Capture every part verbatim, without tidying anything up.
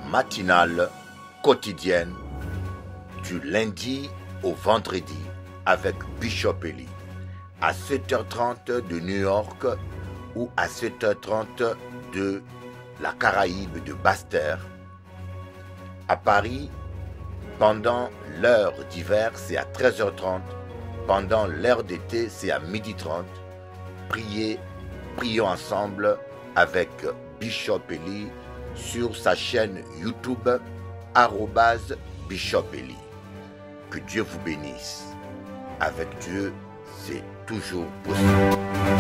matinale quotidienne du lundi au vendredi avec Bishop Eli à sept heures trente de New York ou à sept heures trente de la Caraïbe de Basse-Terre. À Paris, pendant l'heure d'hiver, c'est à treize heures trente. Pendant l'heure d'été, c'est à midi trente. Priez, prions ensemble avec Bishop Eli sur sa chaîne YouTube arobase Bishop Eli. Que Dieu vous bénisse. Avec Dieu, c'est toujours possible.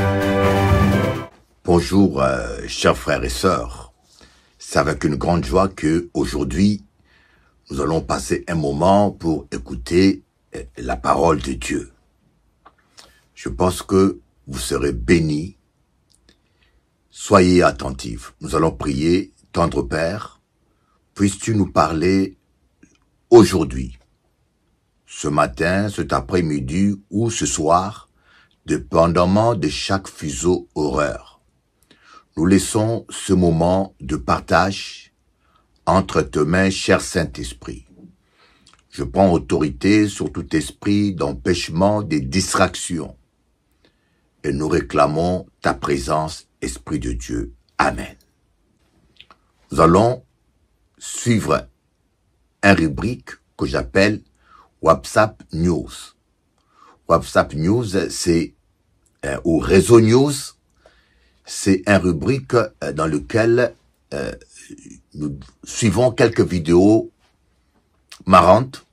Bonjour, euh, chers frères et sœurs. C'est avec une grande joie que aujourd'hui, nous allons passer un moment pour écouter la parole de Dieu. Je pense que vous serez bénis. Soyez attentifs. Nous allons prier. Tendre Père, puisses-tu nous parler aujourd'hui, ce matin, cet après-midi ou ce soir, dépendamment de chaque fuseau horaire. Nous laissons ce moment de partage entre tes mains, cher Saint-Esprit. Je prends autorité sur tout esprit d'empêchement des distractions et nous réclamons ta présence, Esprit de Dieu. Amen. Nous allons suivre un rubrique que j'appelle WhatsApp News. WhatsApp News, c'est euh, ou Réseau News, c'est un rubrique euh, dans lequel euh, nous suivons quelques vidéos marrantes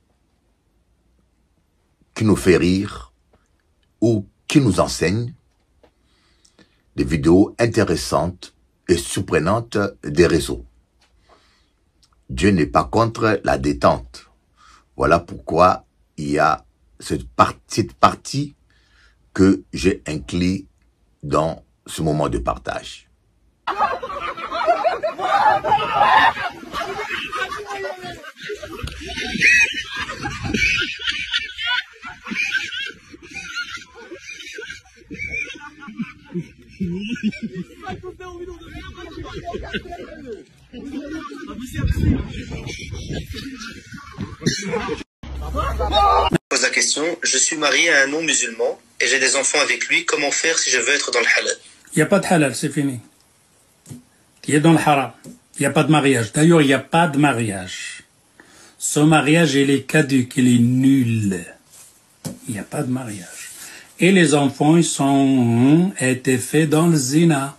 qui nous fait rire ou qui nous enseignent, des vidéos intéressantes et surprenante des réseaux. Dieu n'est pas contre la détente. Voilà pourquoi il y a cette partie, partie que j'ai inclus dans ce moment de partage. Pose la question, je suis marié à un non-musulman et j'ai des enfants avec lui, comment faire si je veux être dans le halal? Il n'y a pas de halal, c'est fini. Il est dans le haram. Il n'y a pas de mariage. D'ailleurs, il n'y a pas de mariage. Ce mariage, il est caduc, il est nul. Il n'y a pas de mariage. Et les enfants, ils sont été faits dans le zina.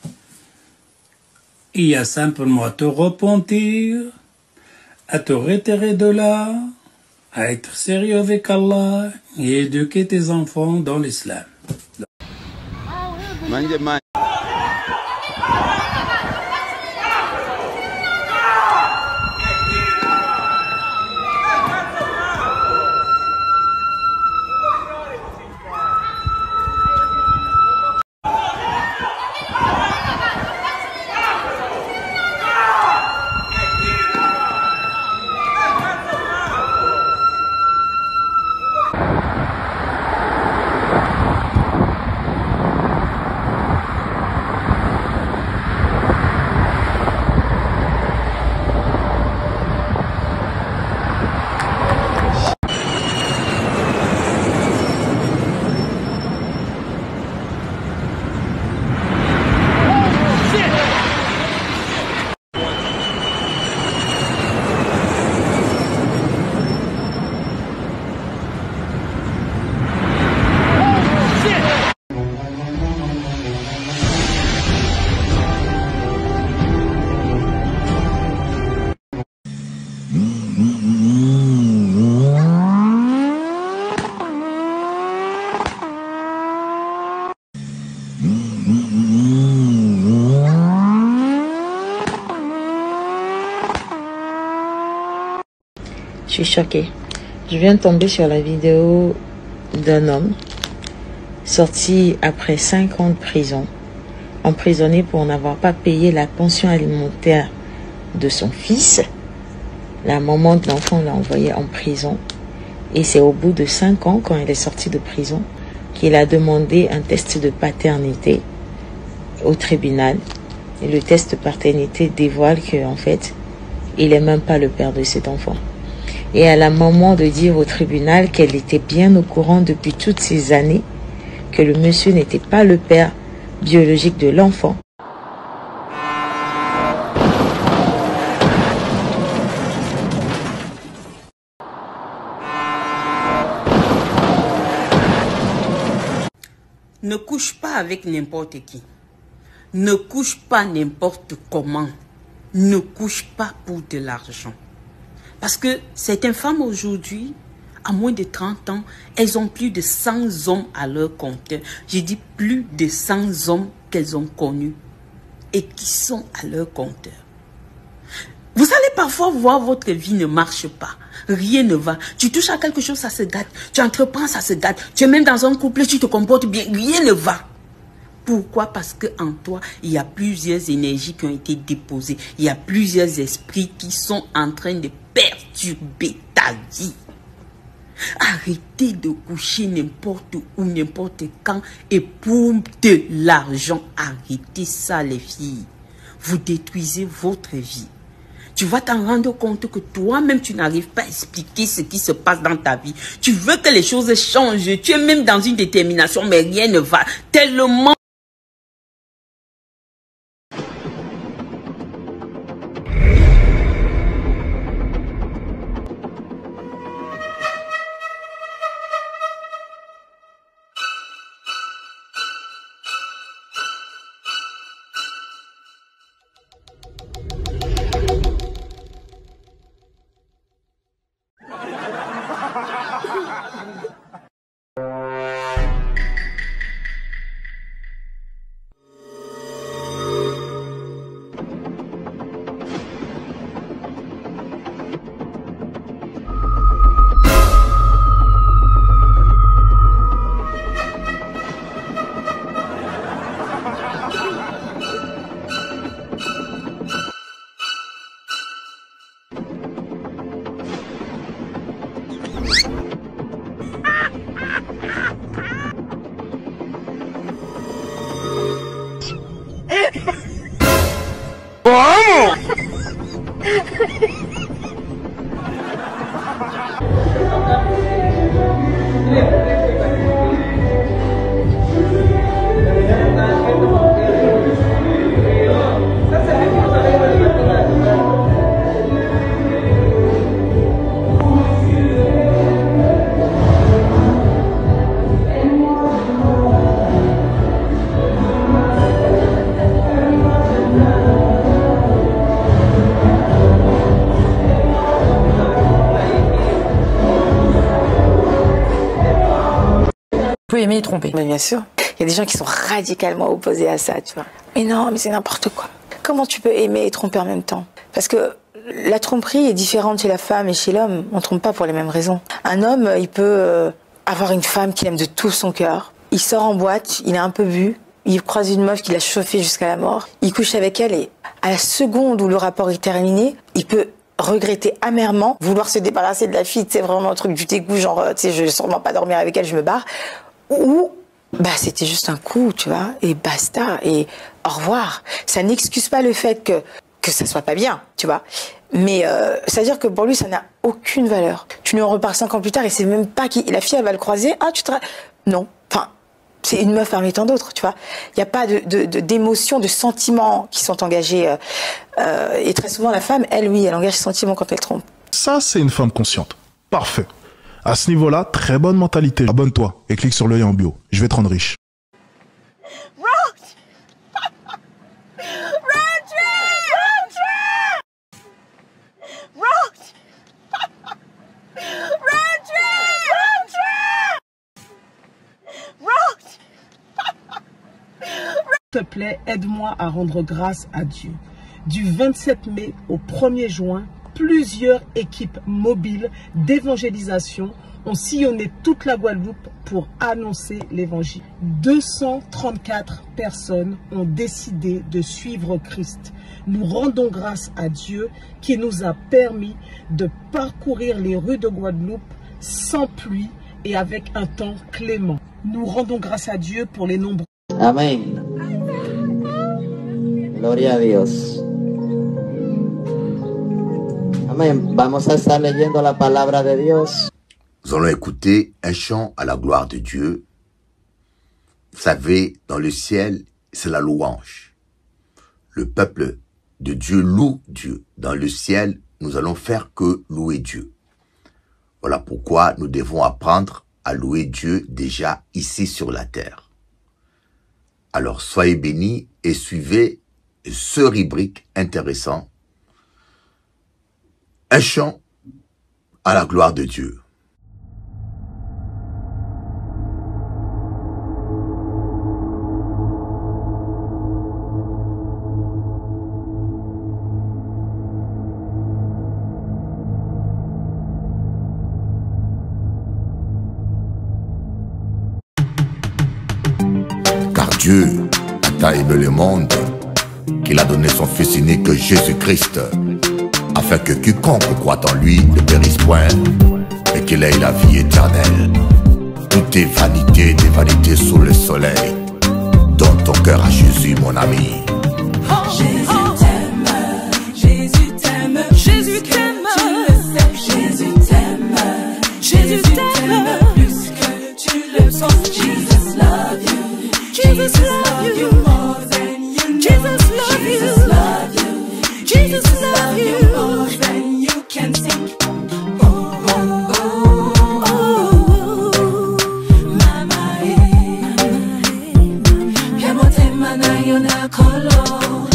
Il y a simplement à te repentir, à te retirer de là, à être sérieux avec Allah et éduquer tes enfants dans l'islam. Je suis choquée. Je viens de tomber sur la vidéo d'un homme sorti après cinq ans de prison, emprisonné pour n'avoir pas payé la pension alimentaire de son fils. La maman de l'enfant l'a envoyé en prison. Et c'est au bout de cinq ans, quand il est sorti de prison, qu'il a demandé un test de paternité au tribunal. Et le test de paternité dévoile que, en fait, Il n'est même pas le père de cet enfant. Et à la maman de dire au tribunal qu'elle était bien au courant depuis toutes ces années que le monsieur n'était pas le père biologique de l'enfant. Ne couche pas avec n'importe qui. Ne couche pas n'importe comment. Ne couche pas pour de l'argent. Parce que certaines femmes aujourd'hui, à moins de trente ans, elles ont plus de cent hommes à leur compteur. J'ai dit plus de cent hommes qu'elles ont connus et qui sont à leur compteur. Vous allez parfois voir votre vie ne marche pas. Rien ne va. Tu touches à quelque chose, ça se gâte. Tu entreprends, ça se gâte. Tu es même dans un couple, tu te comportes bien. Rien ne va. Pourquoi? Parce qu'en toi, il y a plusieurs énergies qui ont été déposées. Il y a plusieurs esprits qui sont en train de perturber ta vie. Arrêtez de coucher n'importe où, n'importe quand et pour de l'argent. Arrêtez ça, les filles. Vous détruisez votre vie. Tu vas t'en rendre compte que toi-même, tu n'arrives pas à expliquer ce qui se passe dans ta vie. Tu veux que les choses changent. Tu es même dans une détermination, mais rien ne va. Tellement... Aimer et tromper. Mais bien sûr. Il y a des gens qui sont radicalement opposés à ça, tu vois. Mais non, mais c'est n'importe quoi. Comment tu peux aimer et tromper en même temps? Parce que la tromperie est différente chez la femme et chez l'homme. On ne trompe pas pour les mêmes raisons. Un homme, il peut avoir une femme qu'il aime de tout son cœur. Il sort en boîte, il est un peu bu. Il croise une meuf qui l'a chauffé jusqu'à la mort. Il couche avec elle et à la seconde où le rapport est terminé, il peut regretter amèrement, vouloir se débarrasser de la fille. C'est vraiment un truc du dégoût, genre, tu sais, je vais sûrement pas dormir avec elle, je me barre. Ou, bah, c'était juste un coup, tu vois, et basta, et au revoir. Ça n'excuse pas le fait que, que ça soit pas bien, tu vois. Mais, euh, c'est-à-dire que pour lui, ça n'a aucune valeur. Tu lui en repars cinq ans plus tard et c'est même pas qui, la fille, elle va le croiser. Ah, tu te, non. Enfin, c'est une meuf parmi tant d'autres, tu vois. Il n'y a pas de, de, de, d'émotions, de sentiments qui sont engagés, euh, euh, et très souvent, la femme, elle, oui, elle engage ses sentiments quand elle trompe. Ça, c'est une femme consciente. Parfait. À ce niveau-là, très bonne mentalité. Abonne-toi et clique sur le lien en bio. Je vais te rendre riche. S'il te plaît, aide-moi à rendre grâce à Dieu. Du vingt-sept mai au premier juin, plusieurs équipes mobiles d'évangélisation ont sillonné toute la Guadeloupe pour annoncer l'évangile. deux cent trente-quatre personnes ont décidé de suivre Christ. Nous rendons grâce à Dieu qui nous a permis de parcourir les rues de Guadeloupe sans pluie et avec un temps clément. Nous rendons grâce à Dieu pour les nombreux. Amen. Gloria a Dios. Amén. Vamos a estar leyendo la palabra de Dios. Nous allons écouter un chant à la gloire de Dieu. Vous savez, dans le ciel, c'est la louange. Le peuple de Dieu loue Dieu. Dans le ciel, nous allons faire que louer Dieu. Voilà pourquoi nous devons apprendre à louer Dieu déjà ici sur la terre. Alors, soyez bénis et suivez ce rubrique intéressant. Un chant à la gloire de Dieu. Car Dieu a tant aimé le monde qu'il a donné son Fils unique Jésus-Christ, afin que quiconque croit en lui ne périsse point, mais qu'il ait la vie éternelle. Tout est vanité, des vanités sous le soleil. Donne ton cœur à Jésus, mon ami. Jésus t'aime, Jésus t'aime, Jésus t'aime, tu le sais, Jésus t'aime, Jésus t'aime plus que tu le penses. Jesus love you, Jesus love you more than you know. Jesus love you, Jesus love you more than you can think. Oh oh oh oh, mama eh, piamo te mana yo na kolo.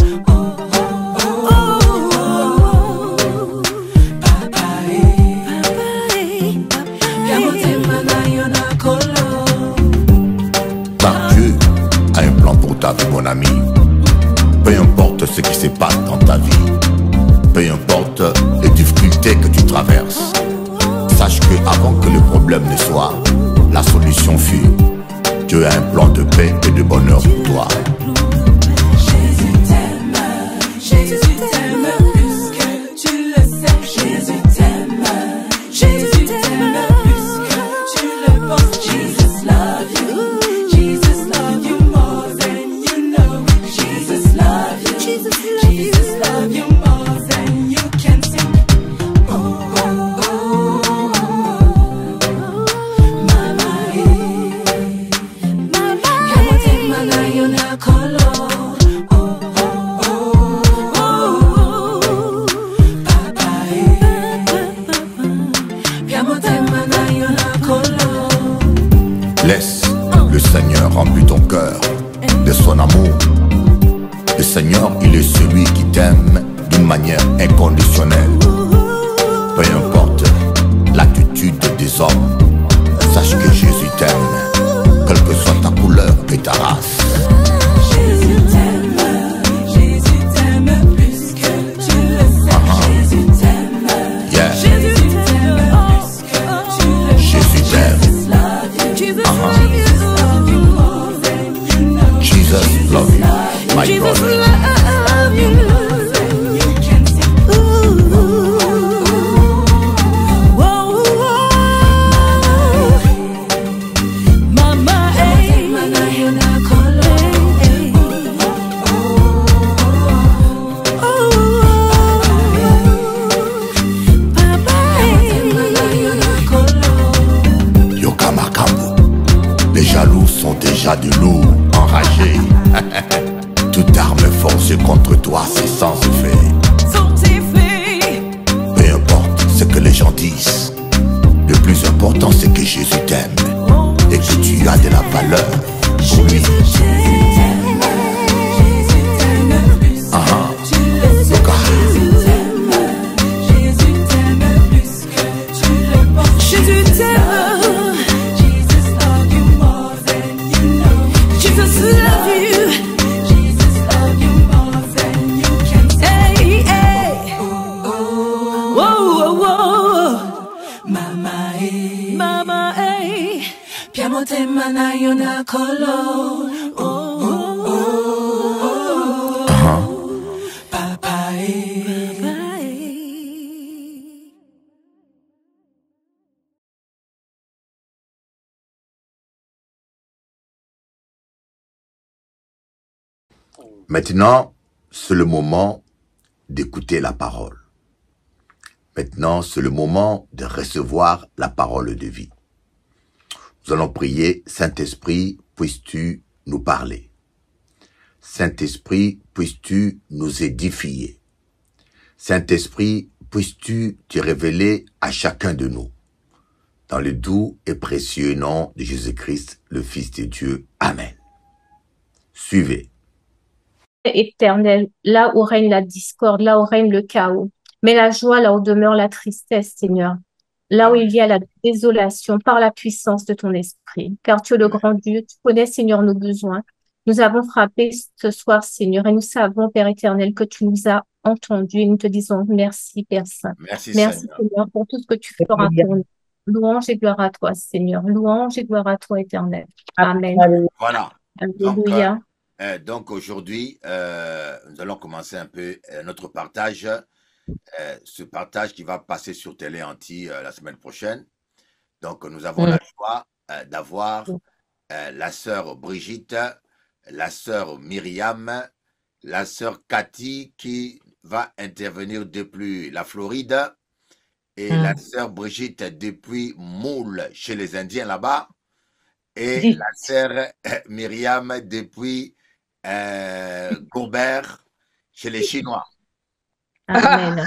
Mon ami, peu importe ce qui se passe dans ta vie, peu importe les difficultés que tu traverses, sache que avant que le problème ne soit, la solution fut. Dieu a un plan de paix et de bonheur pour toi. Jésus t'aime, Jésus t'aime plus que tu le sais. Jésus t'aime, Jésus t'aime plus que tu le penses. Jesus love you, Jesus love you more than you know. Jesus love you, Jesus love you more than you can think. Oh oh oh oh, mama eh, mama eh, piamo te mana yo na kolo. Oh oh oh oh, papa eh, piamo te mana yo na kolo. Laisse le Seigneur remplir ton cœur de son amour. Le Seigneur, il est celui qui t'aime d'une manière inconditionnelle. Peu importe l'attitude des hommes, sache que Jésus t'aime, quelle que soit ta couleur et ta race. Jésus t'aime, Jésus t'aime plus que tu le sais. Jésus t'aime, Yeah. Jésus t'aime plus que tu le sais. Jésus t'aime. Jesus love you, Jesus love you more than you know. Jesus love you, my Jesus brother. love you more than you can think. Ooh, whoa, mama, eh, mana yo na kolo. Papa, eh, mana yo na kolo. Yokamakambo, les jaloux sont déjà de loups enragés. Toute arme forcée contre toi, c'est sans effet. Sans effet. Peu importe ce que les gens disent, le plus important c'est que Jésus t'aime et que tu as de la valeur pour lui. Jésus t'aime, Jésus t'aime plus Ah, que tu le sais. Yoka. Jésus t'aime, Jésus t'aime plus que tu le penses. Jésus t'aime, Jesus love you more than you know. Jesus love you, Jesus love you more than you can say. Hey, hey. Whoa, whoa, whoa. Mama, eh, mama, eh, piamo te mana yo na kolo. Oh, oh, oh, oh. Papa, eh, papa, eh. Maintenant, c'est le moment d'écouter la parole. Maintenant, c'est le moment de recevoir la parole de vie. Nous allons prier, Saint-Esprit, puisses-tu nous parler. Saint-Esprit, puisses-tu nous édifier. Saint-Esprit, puisses-tu te révéler à chacun de nous. Dans le doux et précieux nom de Jésus-Christ, le Fils de Dieu. Amen. Suivez. Éternel, là où règne la discorde, là où règne le chaos, mais la joie, là où demeure la tristesse, Seigneur, là où il y a la désolation par la puissance de ton esprit, car tu es le grand Dieu, tu connais, Seigneur, nos besoins. Nous avons frappé ce soir, Seigneur, et nous savons, Père éternel, que tu nous as entendus et nous te disons merci, Père Saint. Merci, Merci, Seigneur. Seigneur, pour tout ce que tu feras pour nous. Louange et gloire à toi, Seigneur. Louange et gloire à toi, éternel. Amen. Voilà. Donc, Alléluia. euh, donc aujourd'hui, euh, nous allons commencer un peu euh, notre partage, euh, ce partage qui va passer sur Télé Anti euh, la semaine prochaine. Donc, nous avons Mm. la joie euh, d'avoir euh, la sœur Brigitte, la sœur Myriam, la sœur Cathy qui va intervenir depuis la Floride et Mm. la sœur Brigitte depuis Moule chez les Indiens là-bas et la sœur euh, Myriam depuis euh, Gobert chez les Chinois. Amen.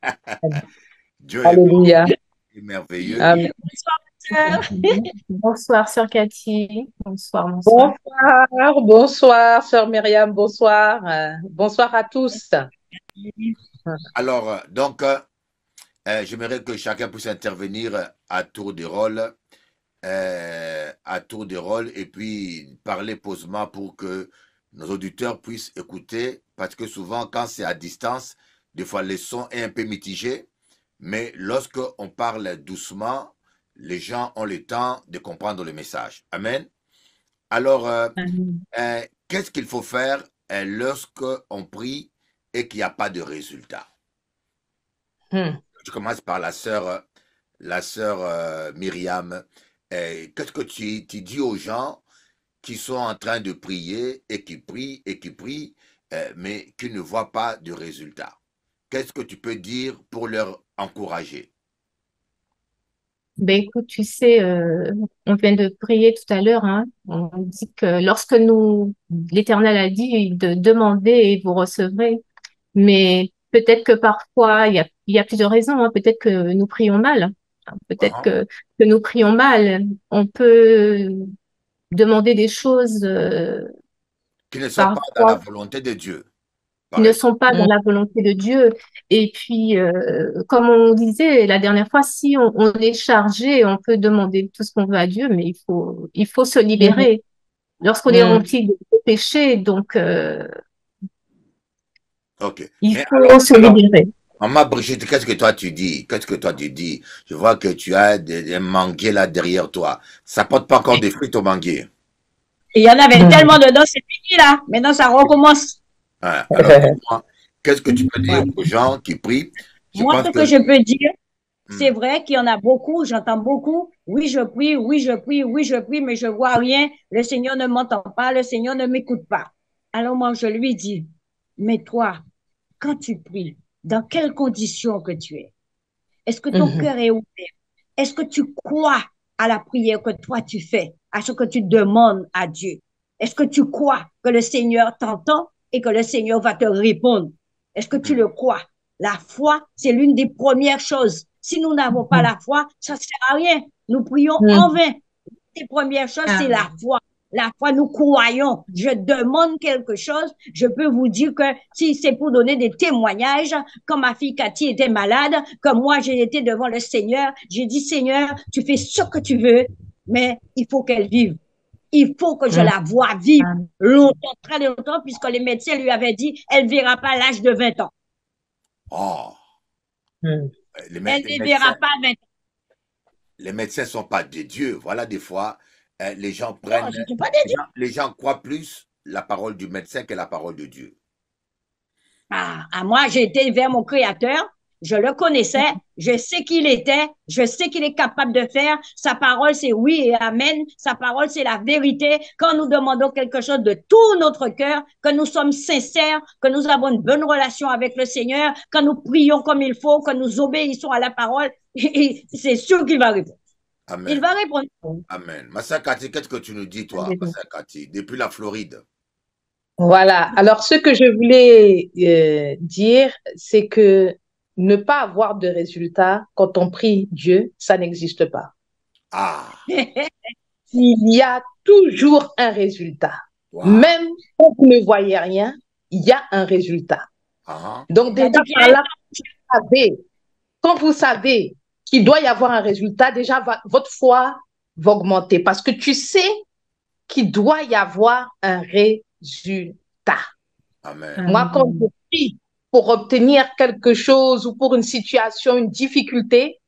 Dieu est bon Alléluia. et merveilleux. Amen. Bonsoir, sœur Cathy. Bonsoir, bonsoir. Bonsoir, bonsoir, sœur Myriam, bonsoir. Euh, bonsoir à tous. Alors, euh, donc, euh, euh, j'aimerais que chacun puisse intervenir à tour de rôle, euh, à tour de rôle, et puis parler posément pour que nos auditeurs puissent écouter, parce que souvent, quand c'est à distance, des fois, le son est un peu mitigé, mais lorsque on parle doucement, les gens ont le temps de comprendre le message. Amen. Alors, euh, Amen. euh, qu'est-ce qu'il faut faire euh, lorsque on prie et qu'il n'y a pas de résultat? Hmm. Je commence par la sœur, euh, la sœur euh, Myriam. Euh, Qu'est-ce que tu, tu dis aux gens qui sont en train de prier et qui prient et qui prient, euh, mais qui ne voient pas de résultat? Qu'est-ce que tu peux dire pour leur encourager? Ben écoute, tu sais, euh, on vient de prier tout à l'heure, hein. On dit que lorsque nous, l'Éternel a dit de demander et vous recevrez. Mais peut-être que parfois, il y a, il y a plusieurs raisons, hein. Peut-être que nous prions mal. Peut-être Uh-huh. que, que nous prions mal. On peut demander des choses euh, Qui ne sont pas dans parfois la volonté de Dieu. qui ne Pareil. sont pas dans la volonté de Dieu. Et puis, euh, comme on disait la dernière fois, si on, on est chargé, on peut demander tout ce qu'on veut à Dieu, mais il faut, il faut se libérer. Lorsqu'on est Hmm. rempli de péché, donc euh, Ok. il Mais faut alors, se alors, libérer. maman Brigitte, qu'est-ce que toi tu dis? Qu'est-ce que toi tu dis? Je vois que tu as des, des manguiers là derrière toi. Ça porte pas encore des fruits au manguier. Il y en avait Hmm. tellement dedans, c'est fini là. Maintenant, ça recommence. Hein, alors, dis-moi, qu'est-ce que tu peux dire Ouais. aux gens qui prient? Je Moi, pense ce que... que je peux dire, Hmm. c'est vrai qu'il y en a beaucoup, j'entends beaucoup. Oui, je prie, oui, je prie, oui, je prie, mais je vois rien. Le Seigneur ne m'entend pas, le Seigneur ne m'écoute pas. Alors moi, je lui dis, mais toi, quand tu pries, dans quelles conditions que tu es? Est-ce que ton Mhm. cœur est ouvert? Est-ce que tu crois à la prière que toi tu fais, à ce que tu demandes à Dieu? Est-ce que tu crois que le Seigneur t'entend et que le Seigneur va te répondre? Est-ce que tu Hmm. le crois? La foi, c'est l'une des premières choses. Si nous n'avons pas la foi, ça ne sert à rien. Nous prions Hmm. en vain. Les premières choses, c'est la Amen. foi. La foi, nous croyons. Je demande quelque chose. Je peux vous dire que si c'est pour donner des témoignages, quand ma fille Cathy était malade, que moi j'ai été devant le Seigneur, j'ai dit Seigneur, tu fais ce que tu veux, mais il faut qu'elle vive. Il faut que je Hmm. la voie vivre Amen. longtemps, très longtemps, puisque les médecins lui avaient dit, elle ne verra pas l'âge de vingt ans. Oh, Hmm. les, mé- Elle les ne verra médecins, pas vingt ans. les médecins sont pas des dieux. Voilà, des fois, euh, les gens Non, prennent, je ne suis pas des les dieux. gens, les gens croient plus la parole du médecin que la parole de Dieu. Ah, à moi, j'ai été vers mon Créateur. Je le connaissais, je sais qui il était, je sais qu'il est capable de faire. Sa parole, c'est oui et amen. Sa parole, c'est la vérité. Quand nous demandons quelque chose de tout notre cœur, que nous sommes sincères, que nous avons une bonne relation avec le Seigneur, que nous prions comme il faut, que nous obéissons à la parole, c'est sûr qu'il va répondre. Amen. Il va répondre. Amen. Massa Cathy, qu'est-ce que tu nous dis, toi, Massa Cathy, depuis la Floride? Voilà. Alors, ce que je voulais euh, dire, c'est que ne pas avoir de résultat quand on prie Dieu, ça n'existe pas. Ah. Il y a toujours un résultat. Wow. Même quand vous ne voyez rien, il y a un résultat. Uh-huh. Donc, déjà par là, vous savez, quand vous savez qu'il doit y avoir un résultat, déjà va, votre foi va augmenter parce que tu sais qu'il doit y avoir un résultat. Amen. Moi, quand je prie pour obtenir quelque chose ou pour une situation, une difficulté,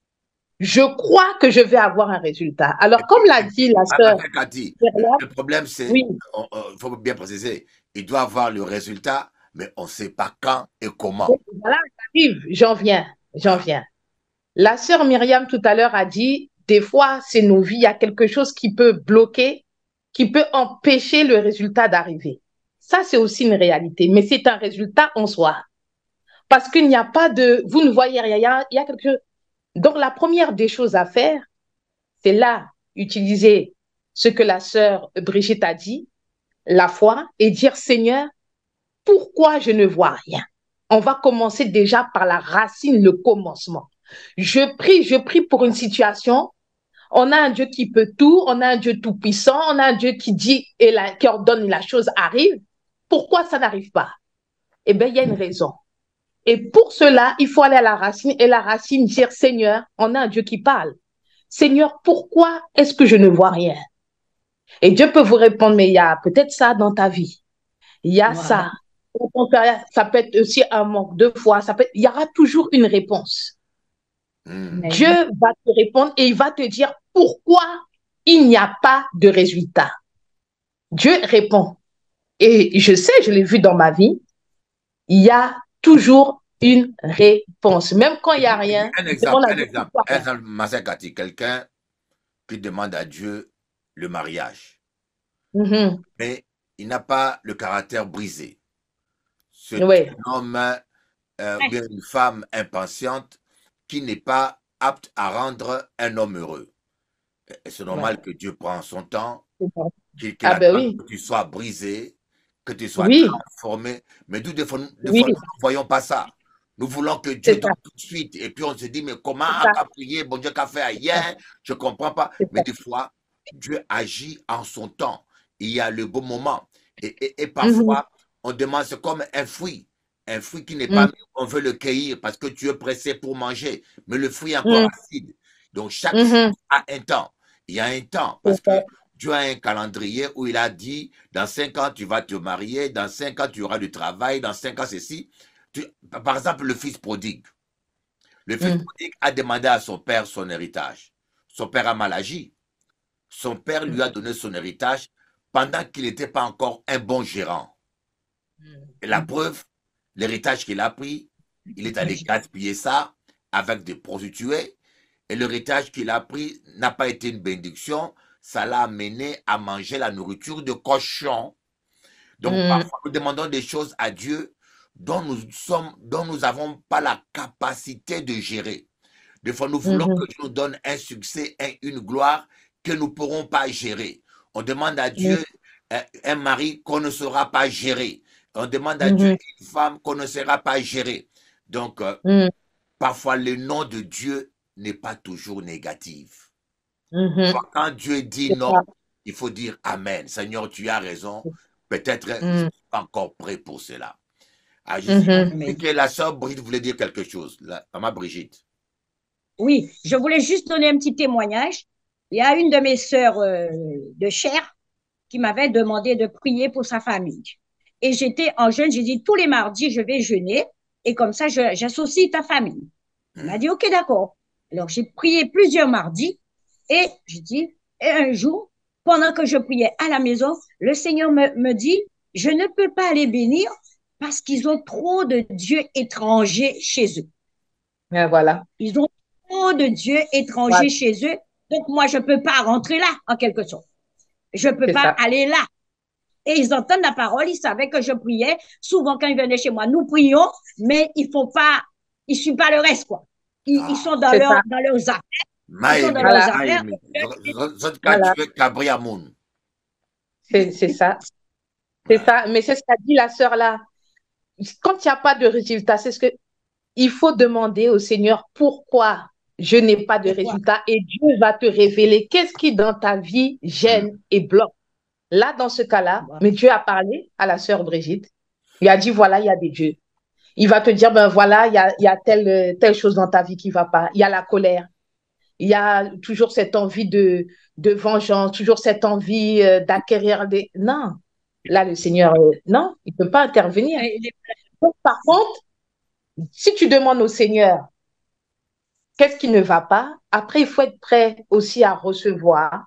je crois que je vais avoir un résultat. Alors, comme l'a dit la sœur, Cathy, le problème, c'est, oui. il faut bien préciser, il doit avoir le résultat, mais on ne sait pas quand et comment. Voilà, j'arrive, j'en viens, j'en viens. La sœur Myriam, tout à l'heure, a dit, des fois, c'est nos vies, il y a quelque chose qui peut bloquer, qui peut empêcher le résultat d'arriver. Ça, c'est aussi une réalité, mais c'est un résultat en soi. Parce qu'il n'y a pas de... Vous ne voyez rien, il y a, il y a quelque chose... Donc, la première des choses à faire, c'est là, utiliser ce que la sœur Brigitte a dit, la foi, et dire, Seigneur, pourquoi je ne vois rien? On va commencer déjà par la racine, le commencement. Je prie, je prie pour une situation. On a un Dieu qui peut tout, on a un Dieu tout-puissant, on a un Dieu qui dit et la, qui ordonne et la chose arrive. Pourquoi ça n'arrive pas? Eh bien, il y a une raison. Et pour cela, il faut aller à la racine et la racine dire, Seigneur, on a un Dieu qui parle. Seigneur, pourquoi est-ce que je ne vois rien? Et Dieu peut vous répondre, mais il y a peut-être ça dans ta vie. Il y a voilà. ça. Ça peut être aussi un manque de foi. Ça peut être... Il y aura toujours une réponse. Mmh. Dieu va te répondre et il va te dire pourquoi il n'y a pas de résultat. Dieu répond. Et je sais, je l'ai vu dans ma vie, il y a toujours une réponse. Même quand il n'y a rien. Un exemple, un exemple. Un exemple, Massa Cathy, quelqu'un qui demande à Dieu le mariage. Mmh. Mais il n'a pas le caractère brisé. C'est ouais. un homme, euh, bien une femme impatiente qui n'est pas apte à rendre un homme heureux. Et c'est normal ouais. que Dieu prenne son temps, qu'il qu ah ben oui. que tu sois brisé, que tu sois oui. transformé. Mais nous, des fois, des oui. fois, nous ne voyons pas ça. Nous voulons que Dieu donne tout de suite. Et puis on se dit, mais comment qu'a prié, bon Dieu qu'a fait hier, je ne comprends pas. Mais des fois, Dieu agit en son temps. Il y a le bon moment. Et, et, et parfois, mm-hmm. on demande, c'est comme un fruit. Un fruit qui n'est pas, mm. on veut le cueillir parce que tu es pressé pour manger. Mais le fruit est encore mm. acide. Donc, chaque mm-hmm. fruit a un temps. Il y a un temps parce que Dieu a un calendrier où il a dit, dans cinq ans, tu vas te marier, dans cinq ans, tu auras du travail, dans cinq ans, ceci. Tu, par exemple, le fils prodigue. Le fils mm. prodigue a demandé à son père son héritage. Son père a mal agi. Son père lui a donné son héritage pendant qu'il n'était pas encore un bon gérant. Et la preuve, l'héritage qu'il a pris, il est allé gaspiller ça avec des prostituées. Et l'héritage qu'il a pris n'a pas été une bénédiction. Ça l'a amené à manger la nourriture de cochon. Donc, mm. parfois, nous demandons des choses à Dieu dont nous sommes, dont nous n'avons pas la capacité de gérer. Des fois, nous voulons mm-hmm. que Dieu nous donne un succès, un, une gloire que nous ne pourrons pas gérer. On demande à Dieu mm. un, un mari qu'on ne saura pas gérer. On demande à mm-hmm. Dieu une femme qu'on ne saura pas gérer. Donc, euh, mm. parfois, le nom de Dieu n'est pas toujours négatif. Mm-hmm. Quand Dieu dit non, il faut dire Amen. Seigneur, tu as raison. Peut-être mm. je ne suis pas encore prêt pour cela. Ah, je mm-hmm. sais que la sœur Brigitte voulait dire quelque chose. La maman Brigitte. Oui, je voulais juste donner un petit témoignage. Il y a une de mes sœurs euh, de chair qui m'avait demandé de prier pour sa famille. Et j'étais en jeûne, j'ai dit tous les mardis, je vais jeûner et comme ça, j'associe ta famille. Elle m'a dit, ok, d'accord. Alors, j'ai prié plusieurs mardis et je dis, et un jour, pendant que je priais à la maison, le Seigneur me, me dit, je ne peux pas les bénir parce qu'ils ont trop de dieux étrangers chez eux. Et voilà. Ils ont trop de dieux étrangers Voilà. chez eux. Donc, moi, je ne peux pas rentrer là, en quelque sorte. Je ne peux C'est pas ça. aller là. Et ils entendent la parole, ils savaient que je priais. Souvent, quand ils venaient chez moi, nous prions, mais ils font pas, ils suivent pas le reste, quoi. Ils, ils sont dans, C'est leur, ça. dans leurs affaires. Ils sont Maïmi, dans leurs Voilà. affaires. Maïmi. Zot Voilà. tu es cabri amoun. C'est c'est ça. C'est ça. Mais c'est ce qu'a dit la sœur là. Quand il n'y a pas de résultat, c'est ce que il faut demander au Seigneur pourquoi je n'ai pas de Pourquoi? résultat et Dieu va te révéler qu'est-ce qui dans ta vie gêne et bloque. Là, dans ce cas-là, mais Dieu a parlé à la sœur Brigitte. Il a dit, voilà, il y a des dieux. Il va te dire, ben voilà, il y a, il y a telle, telle chose dans ta vie qui ne va pas. Il y a la colère. Il y a toujours cette envie de, de vengeance, toujours cette envie euh, d'acquérir des... Non, là, le Seigneur, euh, non, il ne peut pas intervenir. Donc, par contre, si tu demandes au Seigneur, qu'est-ce qui ne va pas? Après, il faut être prêt aussi à recevoir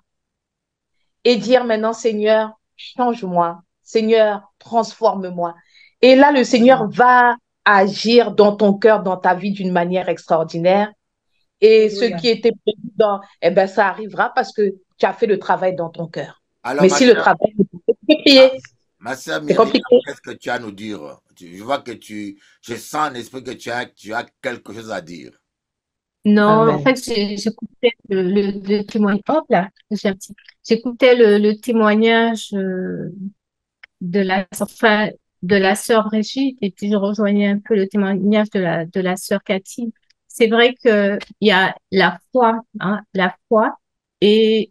et dire maintenant, Seigneur, change-moi. Seigneur, transforme-moi. Et là, le Seigneur va agir dans ton cœur, dans ta vie d'une manière extraordinaire. Et ce Alléluia. qui était prévu dans, eh ben, ça arrivera parce que tu as fait le travail dans ton cœur. Alors, Mais ma si le sœur, travail est compliqué, ma sœur c'est Myriam, compliqué. qu'est-ce que tu as à nous dire? Tu- Je vois que tu, je sens en esprit que tu as, tu as quelque chose à dire. Non, en Amen. fait, j'ai- j'écoutais le, le, le témoignage. Hop là, j'ai un petit. J'écoutais le, le témoignage euh, de la, enfin, de la sœur Brigitte et puis je rejoignais un peu le témoignage de la, de la sœur Cathy. C'est vrai que il y a la foi, hein, la foi, et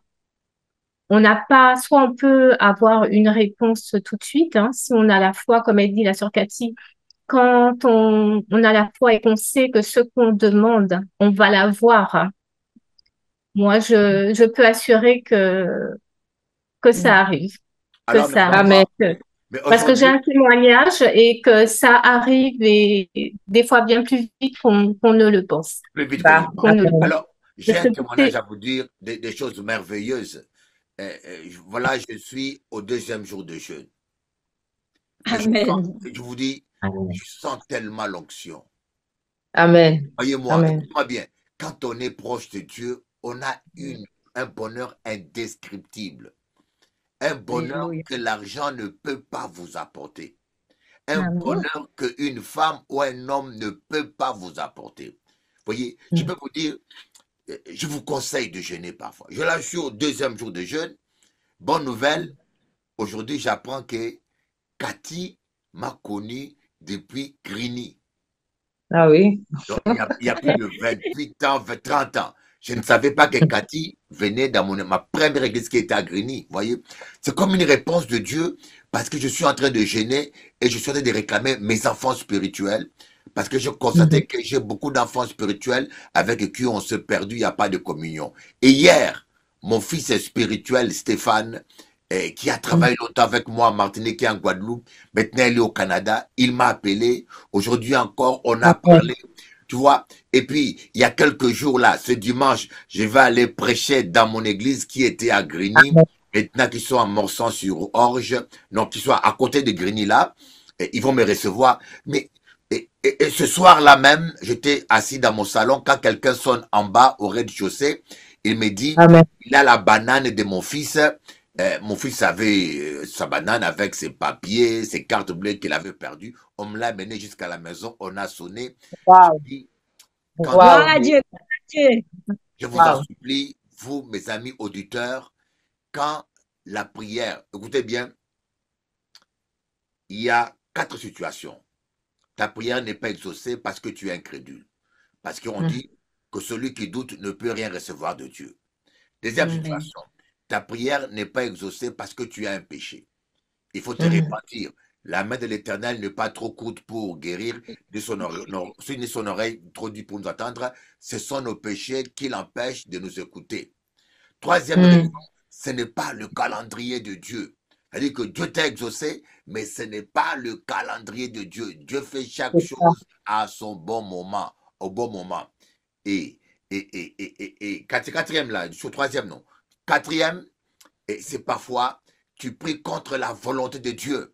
on n'a pas, soit on peut avoir une réponse tout de suite, hein, si on a la foi, comme elle dit la sœur Cathy, quand on, on a la foi et qu'on sait que ce qu'on demande, on va l'avoir. Moi, je, je peux assurer que, que ça arrive, que Alors, mais ça pourquoi? arrive. Amen. que- Mais Parce que j'ai aujourd'hui, un témoignage et que ça arrive et des fois bien plus vite qu'on qu'on ne le pense. plus vite que Ça, je Qu'on pense. ne le pense. Alors, j'ai un C'est- témoignage c'est- à vous dire, des, des choses merveilleuses. Euh, euh, je- voilà, je suis au deuxième jour de jeûne. Mais je, sens- Amen. je vous dis, Amen. je sens tellement l'onction. Amen. Voyez-moi, Amen. écoutez-moi bien, quand on est proche de Dieu, on a une, un bonheur indescriptible. Un bonheur Alléluia. que l'argent ne peut pas vous apporter. Un Amen. bonheur qu'une femme ou un homme ne peut pas vous apporter. Voyez, je peux vous dire, euh, je vous conseille de jeûner parfois. Je là, je suis au deuxième jour de jeûne. Bonne nouvelle, aujourd'hui, j'apprends que Cathy m'a connu depuis Grigny. Ah oui. Donc, il y a, il y a plus de vingt-huit ans, vingt, trente ans. Je ne savais pas que Cathy venait dans mon, ma première église qui était à Grigny. Vous voyez, c'est comme une réponse de Dieu parce que je suis en train de gêner et je suis en train de réclamer mes enfants spirituels parce que je constatais que j'ai beaucoup d'enfants spirituels avec qui on se perdu, il n'y a pas de communion. Et hier, mon fils spirituel, Stéphane, eh, qui a travaillé longtemps avec moi en Martinique et en Guadeloupe, maintenant il est au Canada, il m'a appelé. Aujourd'hui encore, on a parlé. Tu vois, et puis, il y a quelques jours là, ce dimanche, je vais aller prêcher dans mon église qui était à Grigny, maintenant qu'ils sont à Morsan-sur-Orge, donc qu'ils sont à côté de Grigny là, et ils vont me recevoir. Mais et, et, et ce soir-là même, j'étais assis dans mon salon, quand quelqu'un sonne en bas au rez-de-chaussée, il me dit, Amen. il a la banane de mon fils. Euh, mon fils avait euh, sa banane avec ses papiers, ses cartes bleues qu'il avait perdues. On me l'a mené jusqu'à la maison, on a sonné. Wow. Je dis, quand Gloire on à est- Dieu. Gloire à Dieu. je vous en Wow. supplie, vous, mes amis auditeurs, quand la prière, écoutez bien, il y a quatre situations. Ta prière n'est pas exaucée parce que tu es incrédule. Parce qu'on Mm. dit que celui qui doute ne peut rien recevoir de Dieu. Deuxième Amen. situation, ta prière n'est pas exaucée parce que tu as un péché. Il faut te Mhm. repentir. La main de l'Éternel n'est pas trop courte pour guérir, de son oreille, non, ni son oreille trop dure pour nous attendre. Ce sont nos péchés qui l'empêchent de nous écouter. Troisième Mm. raison, ce n'est pas le calendrier de Dieu. C'est-à-dire que Dieu t'a exaucé, mais ce n'est pas le calendrier de Dieu. Dieu fait chaque C'est ça. chose à son bon moment, au bon moment. Et, et, et, et, et, et quatri- quatrième là, je suis au troisième non. Quatrième, et c'est parfois, tu pries contre la volonté de Dieu.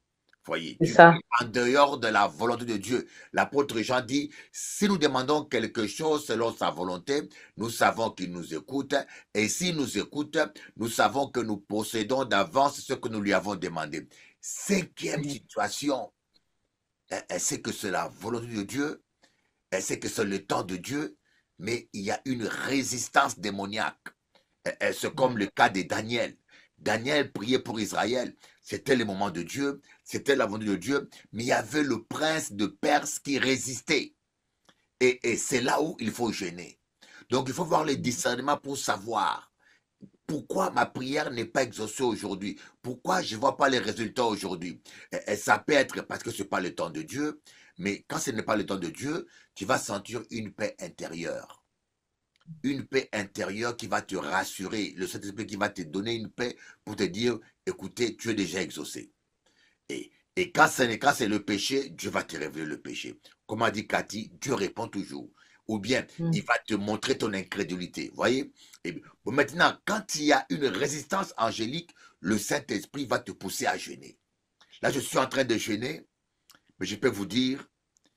Voyez, C'est tu ça. es en dehors de la volonté de Dieu. L'apôtre Jean dit, si nous demandons quelque chose selon sa volonté, nous savons qu'il nous écoute. Et s'il nous écoute, nous savons que nous possédons d'avance ce que nous lui avons demandé. Cinquième situation, elle, elle sait que c'est la volonté de Dieu, elle sait que c'est le temps de Dieu, mais il y a une résistance démoniaque. Elle- elle- C'est comme le cas de Daniel. Daniel priait pour Israël. C'était le moment de Dieu, c'était la volonté de Dieu, mais il y avait le prince de Perse qui résistait. Et, et c'est là où il faut gêner. Donc il faut voir les discernements pour savoir pourquoi ma prière n'est pas exaucée aujourd'hui. Pourquoi je ne vois pas les résultats aujourd'hui. Et, et ça peut être parce que ce n'est pas le temps de Dieu, mais quand ce n'est pas le temps de Dieu, tu vas sentir une paix intérieure. Une paix intérieure qui va te rassurer. Le Saint-Esprit qui va te donner une paix pour te dire, écoutez, tu es déjà exaucé. Et, et quand c'est quand c'est le péché, Dieu va te révéler le péché. Comme a dit Cathy, Dieu répond toujours. Ou bien, Mm. il va te montrer ton incrédulité. Voyez? Et bon, maintenant, quand il y a une résistance angélique, le Saint-Esprit va te pousser à jeûner. Là, je suis en train de jeûner, mais je peux vous dire,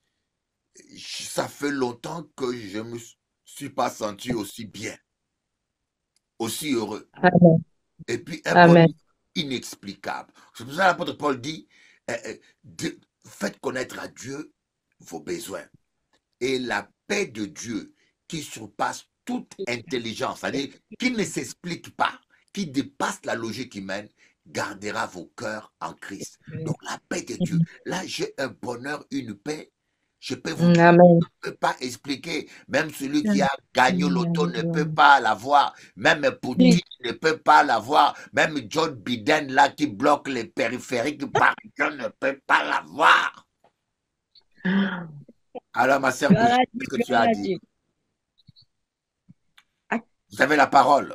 ça fait longtemps que je ne me suis pas senti aussi bien, aussi heureux. Amen. Et puis un Amen. bonheur inexplicable. C'est pour ça que l'apôtre Paul dit, euh, euh, de- faites connaître à Dieu vos besoins. Et la paix de Dieu qui surpasse toute intelligence, c'est-à-dire qui ne s'explique pas, qui dépasse la logique humaine, gardera vos cœurs en Christ. Donc la paix de Dieu. Là, j'ai un bonheur, une paix. Je peux vous Mm, dire, Amen. je ne peux pas expliquer. Même celui qui a gagné l'auto ne peut pas l'avoir. Même Poutine ne peut pas l'avoir. Même John Biden, là, qui bloque les périphériques parisiens, ne peut pas l'avoir. Alors, ma sœur, Tu as Brigitte, dit, qu'est-ce que tu tu as as dit? dit. Vous avez la parole.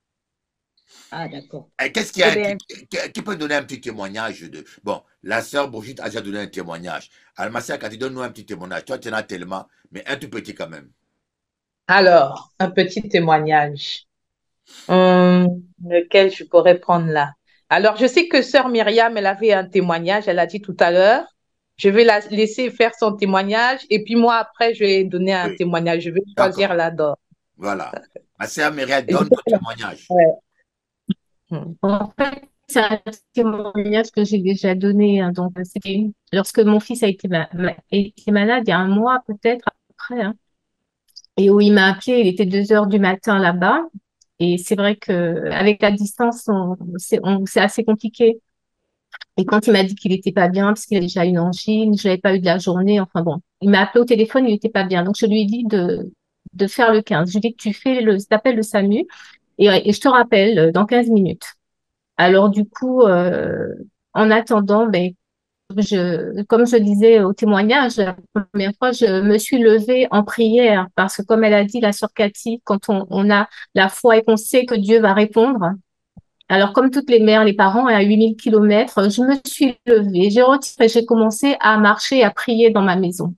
Ah, d'accord. Et qu'est-ce qu'il y a Eh bien, qui, qui- qui peut donner un petit témoignage de... Bon, la sœur Brigitte a déjà donné un témoignage. Alors, ma sœur, quand tu donnes-nous un petit témoignage, toi, tu en as tellement, mais un tout petit quand même. Alors, un petit témoignage. Hum, lequel je pourrais prendre là? Alors, je sais que sœur Myriam, elle avait un témoignage, elle a dit tout à l'heure. Je vais la laisser faire son témoignage et puis moi, après, je vais donner un Oui, témoignage. Je vais choisir d'accord. la d'or. Voilà. Ma sœur Myriam, Et je donne ton témoignage. ouais. Hum. En fait, c'est un témoignage que j'ai déjà donné, hein. Donc, c'était lorsque mon fils a été, ma- ma- été malade, il y a un mois peut-être après, hein, et où il m'a appelé, il était deux heures du matin là-bas. Et c'est vrai que avec la distance, on- c'est on- c'est assez compliqué. Et quand il m'a dit qu'il était pas bien, parce qu'il a déjà une angine, je l'avais pas eu de la journée, enfin bon, il m'a appelé au téléphone, il était pas bien. Donc, je lui ai dit de, de faire le quinze. Je lui ai dit que tu fais le, t'appelles le SAMU et, et je te rappelle euh, dans quinze minutes. Alors du coup, euh, en attendant, ben, je, comme je disais au témoignage, la première fois, je me suis levée en prière parce que comme elle a dit, la sœur Cathy, quand on, on a la foi et qu'on sait que Dieu va répondre, alors comme toutes les mères, les parents, à huit mille kilomètres, je me suis levée, j'ai retiré, j'ai commencé à marcher, à prier dans ma maison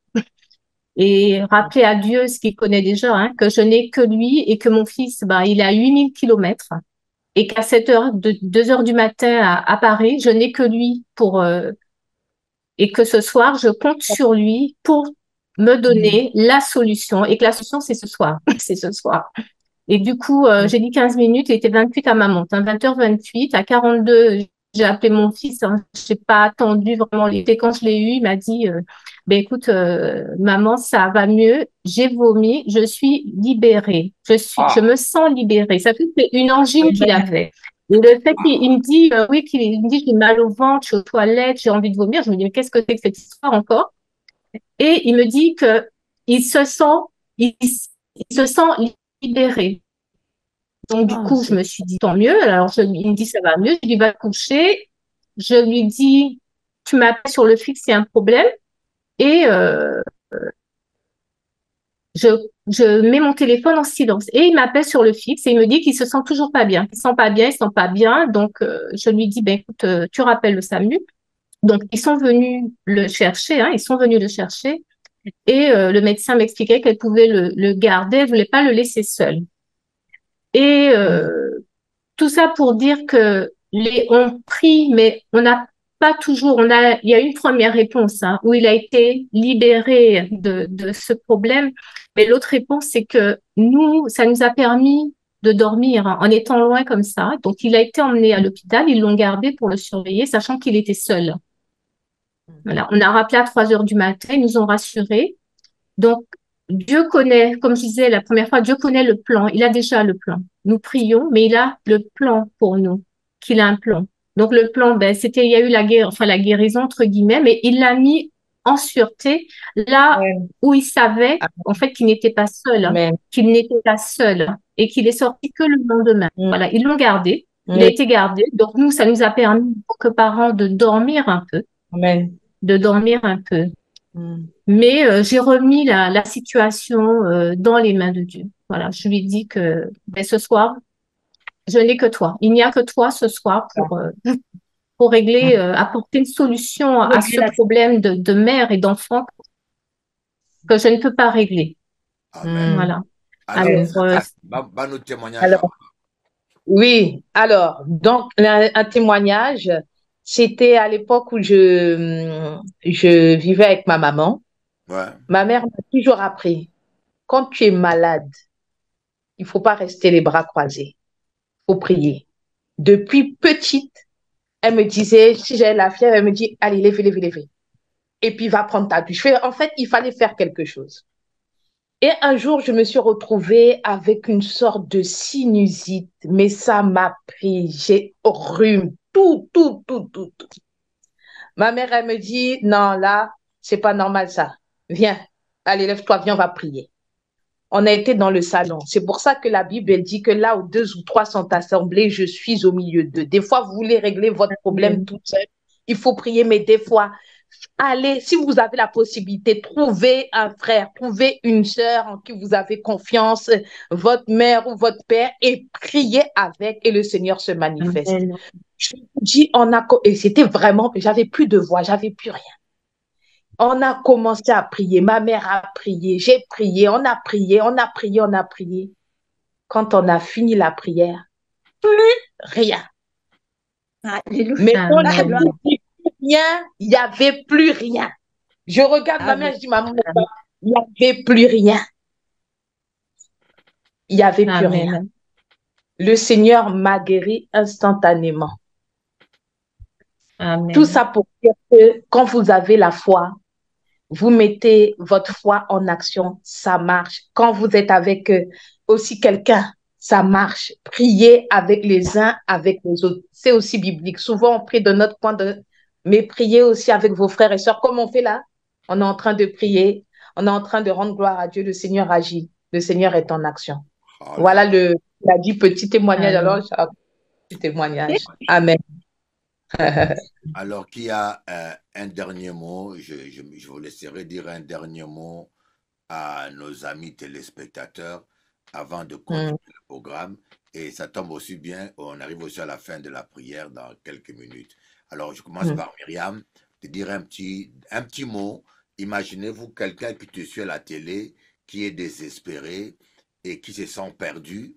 et rappeler à Dieu ce qu'il connaît déjà, hein, que je n'ai que lui et que mon fils, bah, il est à huit mille kilomètres et qu'à sept heures, de deux heures du matin à, à Paris, je n'ai que lui pour, euh, et que ce soir, je compte sur lui pour me donner la solution et que la solution, c'est ce soir. C'est ce soir. Et du coup, euh, j'ai dit quinze minutes, il était vingt-huit à ma montre, hein, vingt heures vingt-huit. À quarante-deux, j'ai appelé mon fils, hein, j'ai pas attendu vraiment les. Et quand je l'ai eu, il m'a dit, euh, ben écoute, euh, maman, ça va mieux, j'ai vomi, je suis libérée, je suis, je me sens libérée. Ça fait que c'est une angine qu'il avait. Et le fait qu'il il me dit, euh, oui, qu'il il me dit, j'ai mal au ventre, je suis aux toilettes, j'ai envie de vomir. Je me dis, mais qu'est-ce que c'est que cette histoire encore? Et il me dit que il se sent, il, il se sent libéré. Donc, du Ah, coup, je c'est me suis dit, tant mieux. Alors, je, il me dit, ça va mieux. Je lui va te coucher. Je lui dis, tu m'appelles sur le fixe, il y a un problème. Et euh, je, je mets mon téléphone en silence. Et il m'appelle sur le fixe et il me dit qu'il se sent toujours pas bien. Il se sent pas bien, il se sent pas bien. Donc, euh, je lui dis, ben, écoute, euh, tu rappelles le SAMU. Donc, ils sont venus le chercher, hein, ils sont venus le chercher. Et euh, le médecin m'expliquait qu'elle pouvait le, le garder, elle voulait pas le laisser seul. Et euh, tout ça pour dire que les, on prie, mais on a pas toujours, on a, il y a eu une première réponse hein, où il a été libéré de, de ce problème, mais l'autre réponse, c'est que nous, ça nous a permis de dormir hein, en étant loin comme ça. Donc, il a été emmené à l'hôpital, ils l'ont gardé pour le surveiller, sachant qu'il était seul. Voilà, on a rappelé à trois heures du matin, ils nous ont rassurés. Donc, Dieu connaît, comme je disais la première fois, Dieu connaît le plan, il a déjà le plan. Nous prions, mais il a le plan pour nous, qu'il a un plan. Donc, le plan, ben, c'était, il y a eu la guerre, enfin, la guérison, entre guillemets, mais il l'a mis en sûreté là Ouais. où il savait, en fait, qu'il n'était pas seul, hein, Amen. qu'il n'était pas seul et qu'il est sorti que le lendemain. Mm. Voilà, ils l'ont gardé, il a Oui. été gardé. Donc, nous, ça nous a permis, en tant que parents, de dormir un peu, Amen. de dormir un peu. Mm. Mais euh, j'ai remis la, la situation euh, dans les mains de Dieu. Voilà, je lui ai dit que ben, ce soir, je n'ai que toi. Il n'y a que toi ce soir pour, euh, pour régler, euh, apporter une solution à ce problème de, de mère et d'enfant que je ne peux pas régler. Amen. Voilà. Alors, Alors, euh, bah, bah, nos témoignages. Alors, oui, alors, donc, un, un témoignage, c'était à l'époque où je, je vivais avec ma maman. Ouais. Ma mère m'a toujours appris, quand tu es malade, il faut pas rester les bras croisés, il faut prier. Depuis petite, elle me disait, si j'avais la fièvre, elle me dit, allez, levez, levez, levez. Et puis, va prendre ta douche. Je fais, en fait, il fallait faire quelque chose. Et un jour, je me suis retrouvée avec une sorte de sinusite, mais ça m'a pris, j'ai rhume, tout, tout, tout, tout, tout. Ma mère, elle me dit, non, là, c'est pas normal ça. Viens, allez, lève-toi, viens, on va prier. On a été dans le salon. C'est pour ça que la Bible, elle dit que là où deux ou trois sont assemblés, je suis au milieu d'eux. Des fois, vous voulez régler votre problème toute seule. Il faut prier, mais des fois, allez, si vous avez la possibilité, trouvez un frère, trouvez une sœur en qui vous avez confiance, votre mère ou votre père, et priez avec, et le Seigneur se manifeste. Amen. Je vous dis, on a, et c'était vraiment, j'avais plus de voix, j'avais plus rien. On a commencé à prier, ma mère a prié, j'ai prié, on a prié, on a prié, on a prié. Quand on a fini la prière, plus rien. Alléluia. Mais on a Amen. dit plus rien, il n'y avait plus rien. Je regarde ma mère, je dis, maman, il n'y avait plus rien. Il n'y avait plus rien. Amen. Le Seigneur m'a guéri instantanément. Amen. Tout ça pour dire que quand vous avez la foi, vous mettez votre foi en action, ça marche. Quand vous êtes avec euh, aussi quelqu'un, ça marche. Priez avec les uns, avec les autres. C'est aussi biblique. Souvent, on prie de notre point de... Mais priez aussi avec vos frères et sœurs. Comme on fait là, on est en train de prier. On est en train de rendre gloire à Dieu. Le Seigneur agit. Le Seigneur est en action. Oh, voilà le... Il a dit petit témoignage. Amen. Alors, j'ai un petit témoignage. Amen. Alors, qui a euh, un dernier mot, je, je, je vous laisserai dire un dernier mot à nos amis téléspectateurs avant de continuer Mm. le programme. Et ça tombe aussi bien, on arrive aussi à la fin de la prière dans quelques minutes. Alors, je commence Mm. par Myriam, de dire un petit, un petit mot. Imaginez-vous quelqu'un qui te suit à la télé, qui est désespéré et qui se sent perdu.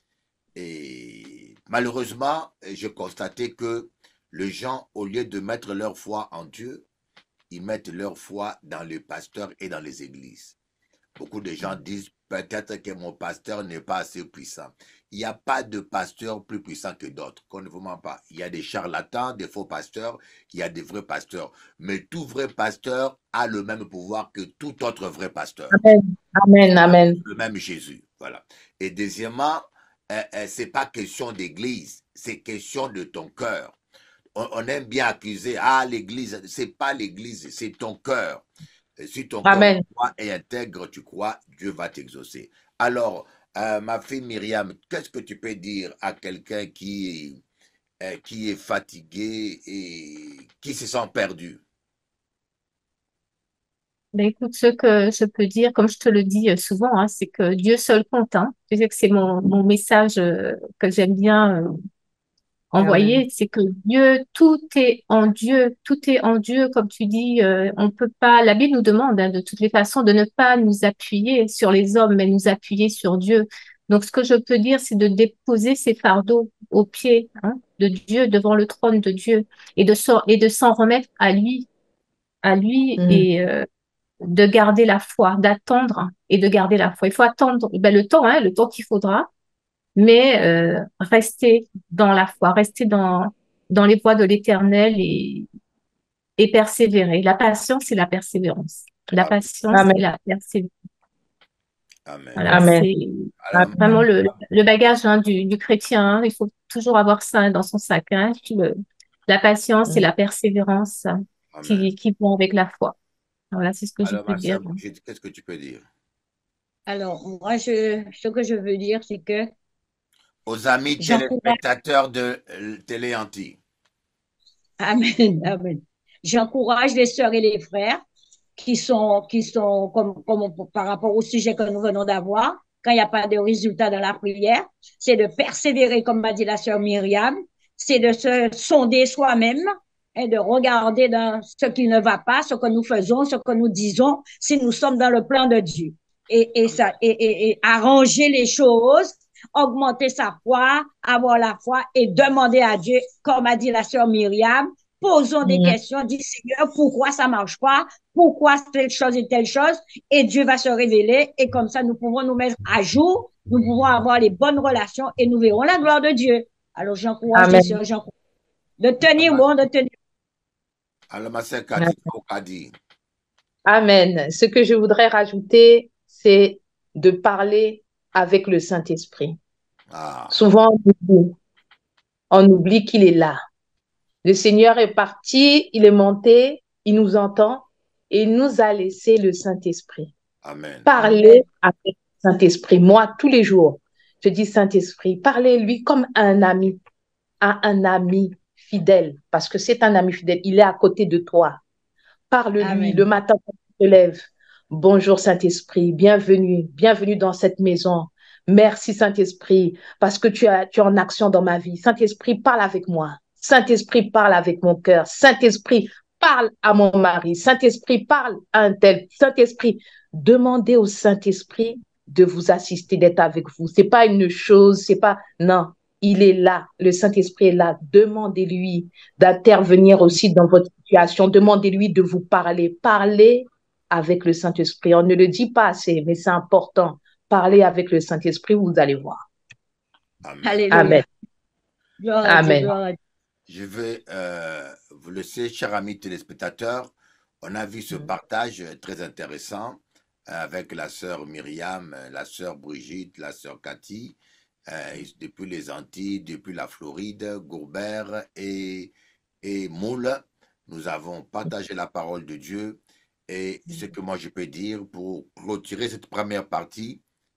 Et malheureusement, j'ai constaté que les gens, au lieu de mettre leur foi en Dieu, ils mettent leur foi dans les pasteurs et dans les églises. Beaucoup de gens disent peut-être que mon pasteur n'est pas assez puissant. Il n'y a pas de pasteur plus puissant que d'autres, qu'on ne vous ment pas. Il y a des charlatans, des faux pasteurs, il y a des vrais pasteurs. Mais tout vrai pasteur a le même pouvoir que tout autre vrai pasteur. Amen. Amen. Amen. Le même Jésus. Voilà. Et deuxièmement, euh, euh, ce n'est pas question d'église, c'est question de ton cœur. On, on aime bien accuser, ah, l'église, c'est pas l'église, c'est ton cœur. Et si ton Amen. cœur est intègre, tu crois, Dieu va t'exaucer. Alors, euh, ma fille Myriam, qu'est-ce que tu peux dire à quelqu'un qui, euh, qui est fatigué et qui se sent perdu? Ben, écoute, ce que je peux dire, comme je te le dis euh, souvent, hein, c'est que Dieu seul compte. Hein. Tu sais que c'est mon, mon message euh, que j'aime bien euh, envoyer, Amen. c'est que Dieu, tout est en Dieu, tout est en Dieu, comme tu dis, euh, on peut pas, la Bible nous demande hein, de toutes les façons de ne pas nous appuyer sur les hommes, mais nous appuyer sur Dieu. Donc, ce que je peux dire, c'est de déposer ces fardeaux aux pieds hein, de Dieu, devant le trône de Dieu, et de s'en et de s'en remettre à lui, à lui, Mm. et euh, de garder la foi, d'attendre et de garder la foi. Il faut attendre ben, le temps, hein, le temps qu'il faudra, mais euh, rester dans la foi, rester dans, dans les voies de l'Éternel et, et persévérer. La patience et la persévérance. La patience Amen. et la persévérance. Amen. Voilà, Amen. c'est Alors, vraiment le, le bagage hein, du, du chrétien. Hein. Il faut toujours avoir ça hein, dans son sac. Hein, Puis le- la patience et la persévérance hein, Amen. qui, qui vont avec la foi. Voilà, c'est ce que je Alors, peux ma dire. sœur Brigitte, qu'est-ce que tu peux dire Alors, moi, je, ce que je veux dire, c'est que aux amis j'encourage, téléspectateurs de euh, Télé Anti? amen, amen. J'encourage les sœurs et les frères qui sont, qui sont comme, comme on- par rapport au sujet que nous venons d'avoir, quand il n'y a pas de résultat dans la prière, c'est de persévérer, comme m'a dit la sœur Myriam, c'est de se sonder soi-même et de regarder dans ce qui ne va pas, ce que nous faisons, ce que nous disons, si nous sommes dans le plan de Dieu. Et, et ça, et, et, et arranger les choses, augmenter sa foi, avoir la foi et demander à Dieu, comme a dit la sœur Myriam, posons des Mm. questions, dis Seigneur, pourquoi ça marche pas? Pourquoi telle chose et telle chose? Et Dieu va se révéler et comme ça, nous pouvons nous mettre à jour, nous pouvons avoir les bonnes relations et nous verrons la gloire de Dieu. Alors, j'encourage les Amen. sœurs, j'encourage de tenir bon, de tenir. Alors, ma sœur Cathy, Kadi. Amen. Ce que je voudrais rajouter, c'est de parler avec le Saint-Esprit. Ah, Souvent, on oublie, on oublie qu'il est là. Le Seigneur est parti, il est monté, il nous entend et il nous a laissé le Saint-Esprit. Amen. Parlez avec le Saint-Esprit. Moi, tous les jours, je dis Saint-Esprit, parlez-lui comme à un ami, à un ami fidèle, parce que c'est un ami fidèle, il est à côté de toi. Parle-lui Amen. le matin quand tu te lèves. Bonjour Saint-Esprit, bienvenue, bienvenue dans cette maison. Merci Saint-Esprit, parce que tu, as, tu es en action dans ma vie. Saint-Esprit, parle avec moi. Saint-Esprit, parle avec mon cœur. Saint-Esprit, parle à mon mari. Saint-Esprit, parle à un tel. Saint-Esprit, demandez au Saint-Esprit de vous assister, d'être avec vous. C'est pas une chose, c'est pas... Non, il est là. Le Saint-Esprit est là. Demandez-lui d'intervenir aussi dans votre situation. Demandez-lui de vous parler. Parlez avec le Saint-Esprit. On ne le dit pas assez, mais c'est important. Parlez avec le Saint-Esprit, vous allez voir. Amen. Alléluia. Amen. Gloire à Dieu, Amen. gloire à Dieu. Je vais euh, vous laisser, chers amis téléspectateurs. On a vu ce partage euh, très intéressant euh, avec la sœur Myriam, euh, la sœur Brigitte, la sœur Cathy, euh, depuis les Antilles, depuis la Floride, Gourbert et, et Moule. Nous avons partagé la parole de Dieu. Et ce que moi je peux dire pour clôturer cette première partie,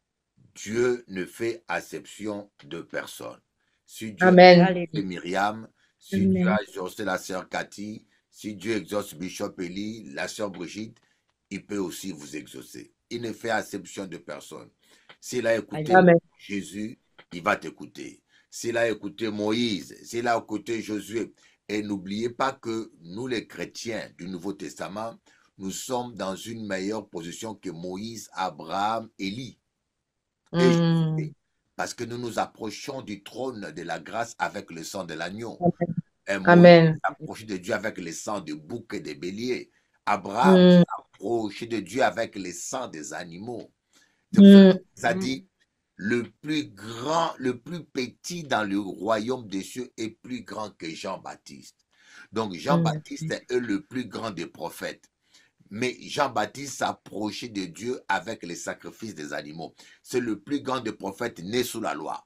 Dieu ne fait acception de personne. Si Dieu Amen. a exaucé Myriam, si Dieu Amen. a exaucé la sœur Cathy, si Dieu exauce Bishop Eli, la sœur Brigitte, il peut aussi vous exaucer. Il ne fait acception de personne. S'il a écouté Amen. Jésus, il va t'écouter. S'il a écouté Moïse, s'il a écouté Josué, et n'oubliez pas que nous les chrétiens du Nouveau Testament, nous sommes dans une meilleure position que Moïse, Abraham, Élie. Et Mm. Josué, parce que nous nous approchons du trône de la grâce avec le sang de l'agneau. Et Moïse Amen. s'est approché de Dieu avec le sang de bouc et de bélier. Abraham s'est Mm. approché de Dieu avec le sang des animaux. C'est pour ça Mm. que ça dit, le plus grand, le plus petit dans le royaume des cieux est plus grand que Jean-Baptiste. Donc Mm. Jean-Baptiste est le plus grand des prophètes. Mais Jean-Baptiste s'approchait de Dieu avec les sacrifices des animaux. C'est le plus grand des prophètes né sous la loi.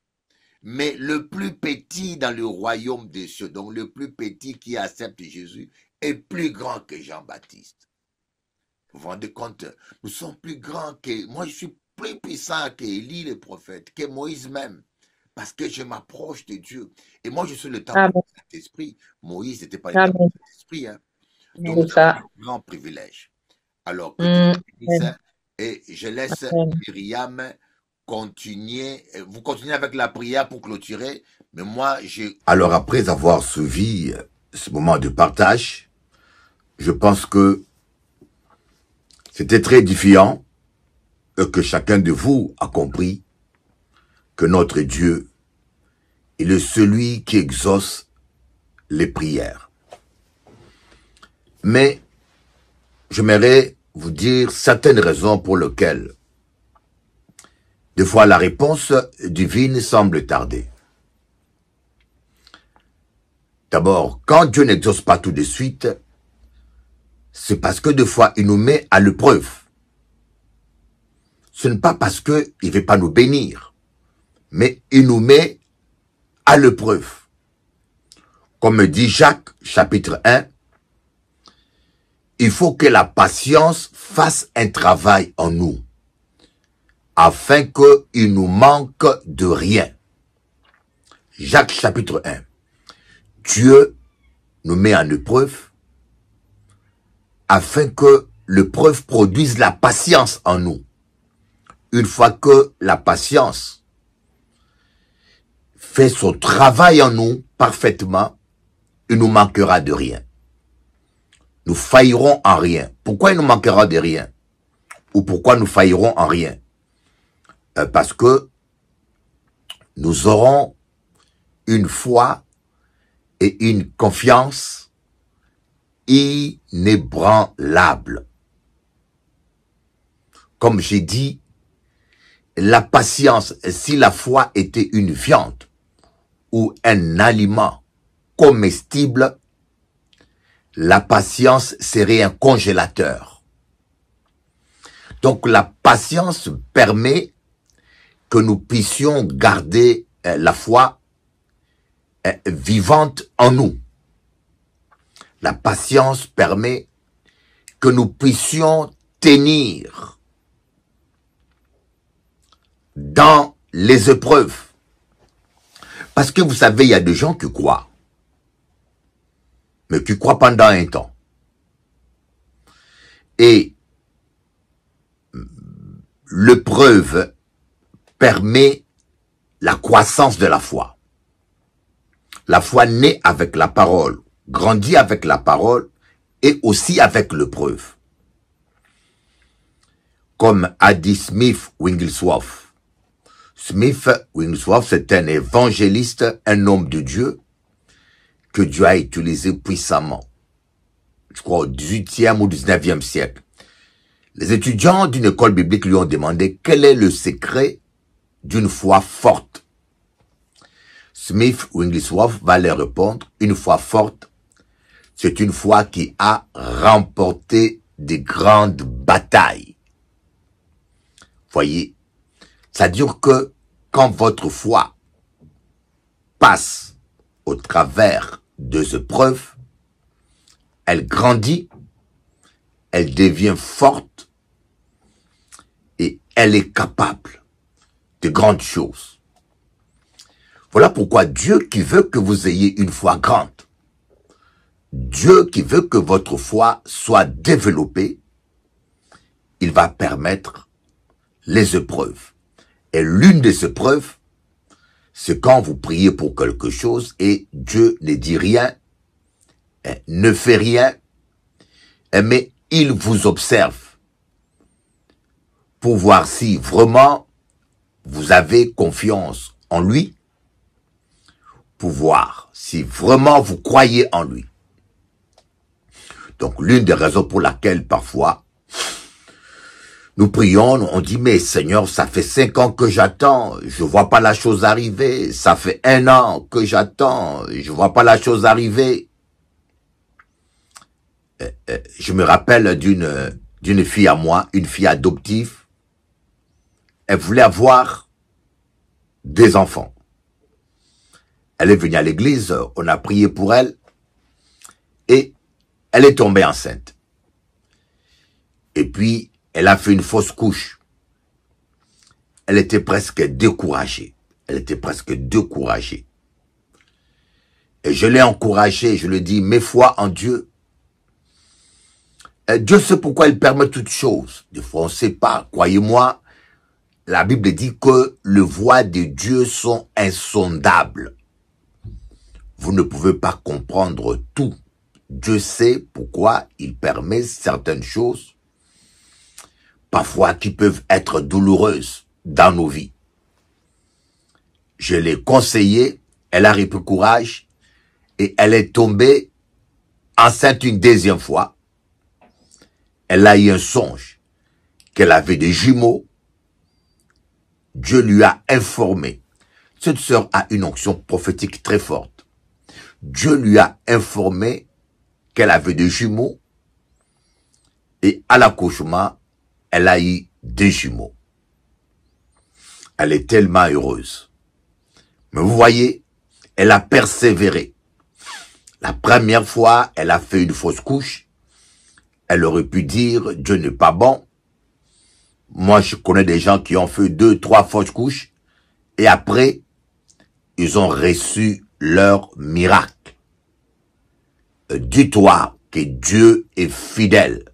Mais le plus petit dans le royaume des cieux, donc le plus petit qui accepte Jésus, est plus grand que Jean-Baptiste. Vous vous rendez compte? Nous sommes plus grands que... Moi, je suis plus puissant qu'Élie le prophète, que Moïse même. Parce que je m'approche de Dieu. Et moi, je suis le temple Amen. du Saint-Esprit. Moïse n'était pas le temple Amen. du Saint-Esprit. Hein. Donc, C'est nous avons ça. un grand privilège. Alors, que Dieu Mm. vous bénisse. Amen. Et je laisse Amen. Myriam continuer. Vous continuez avec la prière pour clôturer. Mais moi, j'ai... Alors, après avoir suivi ce moment de partage, je pense que c'était très édifiant et que chacun de vous a compris que notre Dieu, il est celui qui exauce les prières. Mais j'aimerais vous dire certaines raisons pour lesquelles des fois la réponse divine semble tarder. D'abord, quand Dieu n'exauce pas tout de suite, c'est parce que des fois il nous met à l'épreuve. Ce n'est pas parce qu'il ne veut pas nous bénir, mais il nous met à l'épreuve. Comme dit Jacques, chapitre un, il faut que la patience fasse un travail en nous, afin qu'il nous manque de rien. Jacques, chapitre un. Dieu nous met en épreuve, afin que l'épreuve produise la patience en nous. Une fois que la patience fait son travail en nous parfaitement, il nous manquera de rien. Nous faillirons en rien. Pourquoi il nous manquera de rien? Ou pourquoi nous faillirons en rien? euh, Parce que nous aurons une foi et une confiance inébranlable. Comme j'ai dit, la patience, si la foi était une viande ou un aliment comestible, la patience serait un congélateur. Donc la patience permet que nous puissions garder euh, la foi euh, vivante en nous. La patience permet que nous puissions tenir dans les épreuves. Parce que vous savez, il y a des gens qui croient, mais qui croient pendant un temps. Et l'épreuve permet la croissance de la foi. La foi naît avec la parole, grandit avec la parole et aussi avec l'épreuve. Comme a dit Smith Wigglesworth. Smith Wigglesworth, c'est un évangéliste, un homme de Dieu, que Dieu a utilisé puissamment. Je crois au dix-huitième ou dix-neuvième siècle. Les étudiants d'une école biblique lui ont demandé quel est le secret d'une foi forte. Smith Wigglesworth va leur répondre, une foi forte, c'est une foi qui a remporté de grandes batailles. Voyez, c'est-à-dire que quand votre foi passe au travers des épreuves, elle grandit, elle devient forte et elle est capable de grandes choses. Voilà pourquoi Dieu qui veut que vous ayez une foi grande, Dieu qui veut que votre foi soit développée, il va permettre les épreuves. Et l'une des épreuves, c'est quand vous priez pour quelque chose et Dieu ne dit rien, ne fait rien, mais il vous observe pour voir si vraiment vous avez confiance en lui, pour voir si vraiment vous croyez en lui. Donc l'une des raisons pour laquelle parfois nous prions, on dit, mais Seigneur, ça fait cinq ans que j'attends, je vois pas la chose arriver. Ça fait un an que j'attends, je vois pas la chose arriver. Euh, euh, je me rappelle d'une d'une fille à moi, une fille adoptive. Elle voulait avoir des enfants. Elle est venue à l'église, on a prié pour elle, et elle est tombée enceinte. Et puis, elle a fait une fausse couche. Elle était presque découragée. Elle était presque découragée. Et je l'ai encouragée, je lui ai dit, mets foi en Dieu. Et Dieu sait pourquoi il permet toutes choses. Des fois, on ne sait pas. Croyez-moi, la Bible dit que les voies de Dieu sont insondables. Vous ne pouvez pas comprendre tout. Dieu sait pourquoi il permet certaines choses, parfois qui peuvent être douloureuses dans nos vies. je l'ai conseillée, elle a repris courage et elle est tombée enceinte une deuxième fois. Elle a eu un songe qu'elle avait des jumeaux. Dieu lui a informé. Cette sœur a une onction prophétique très forte. Dieu lui a informé qu'elle avait des jumeaux et à l'accouchement, elle a eu des jumeaux. Elle est tellement heureuse. Mais vous voyez, elle a persévéré. La première fois, elle a fait une fausse couche. Elle aurait pu dire, Dieu n'est pas bon. Moi, je connais des gens qui ont fait deux, trois fausses couches. Et après, ils ont reçu leur miracle. Dis-toi que Dieu est fidèle.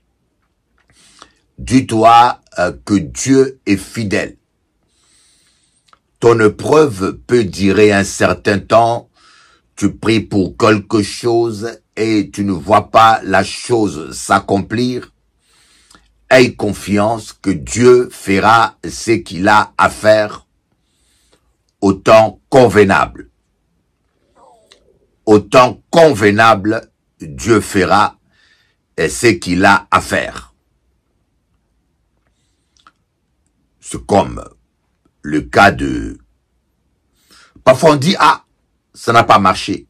Dis-toi euh, que Dieu est fidèle. Ton épreuve peut durer un certain temps. Tu pries pour quelque chose et tu ne vois pas la chose s'accomplir. Aie confiance que Dieu fera ce qu'il a à faire au temps convenable. Au temps convenable, Dieu fera ce qu'il a à faire. C'est comme le cas de... Parfois on dit, ah, ça n'a pas marché.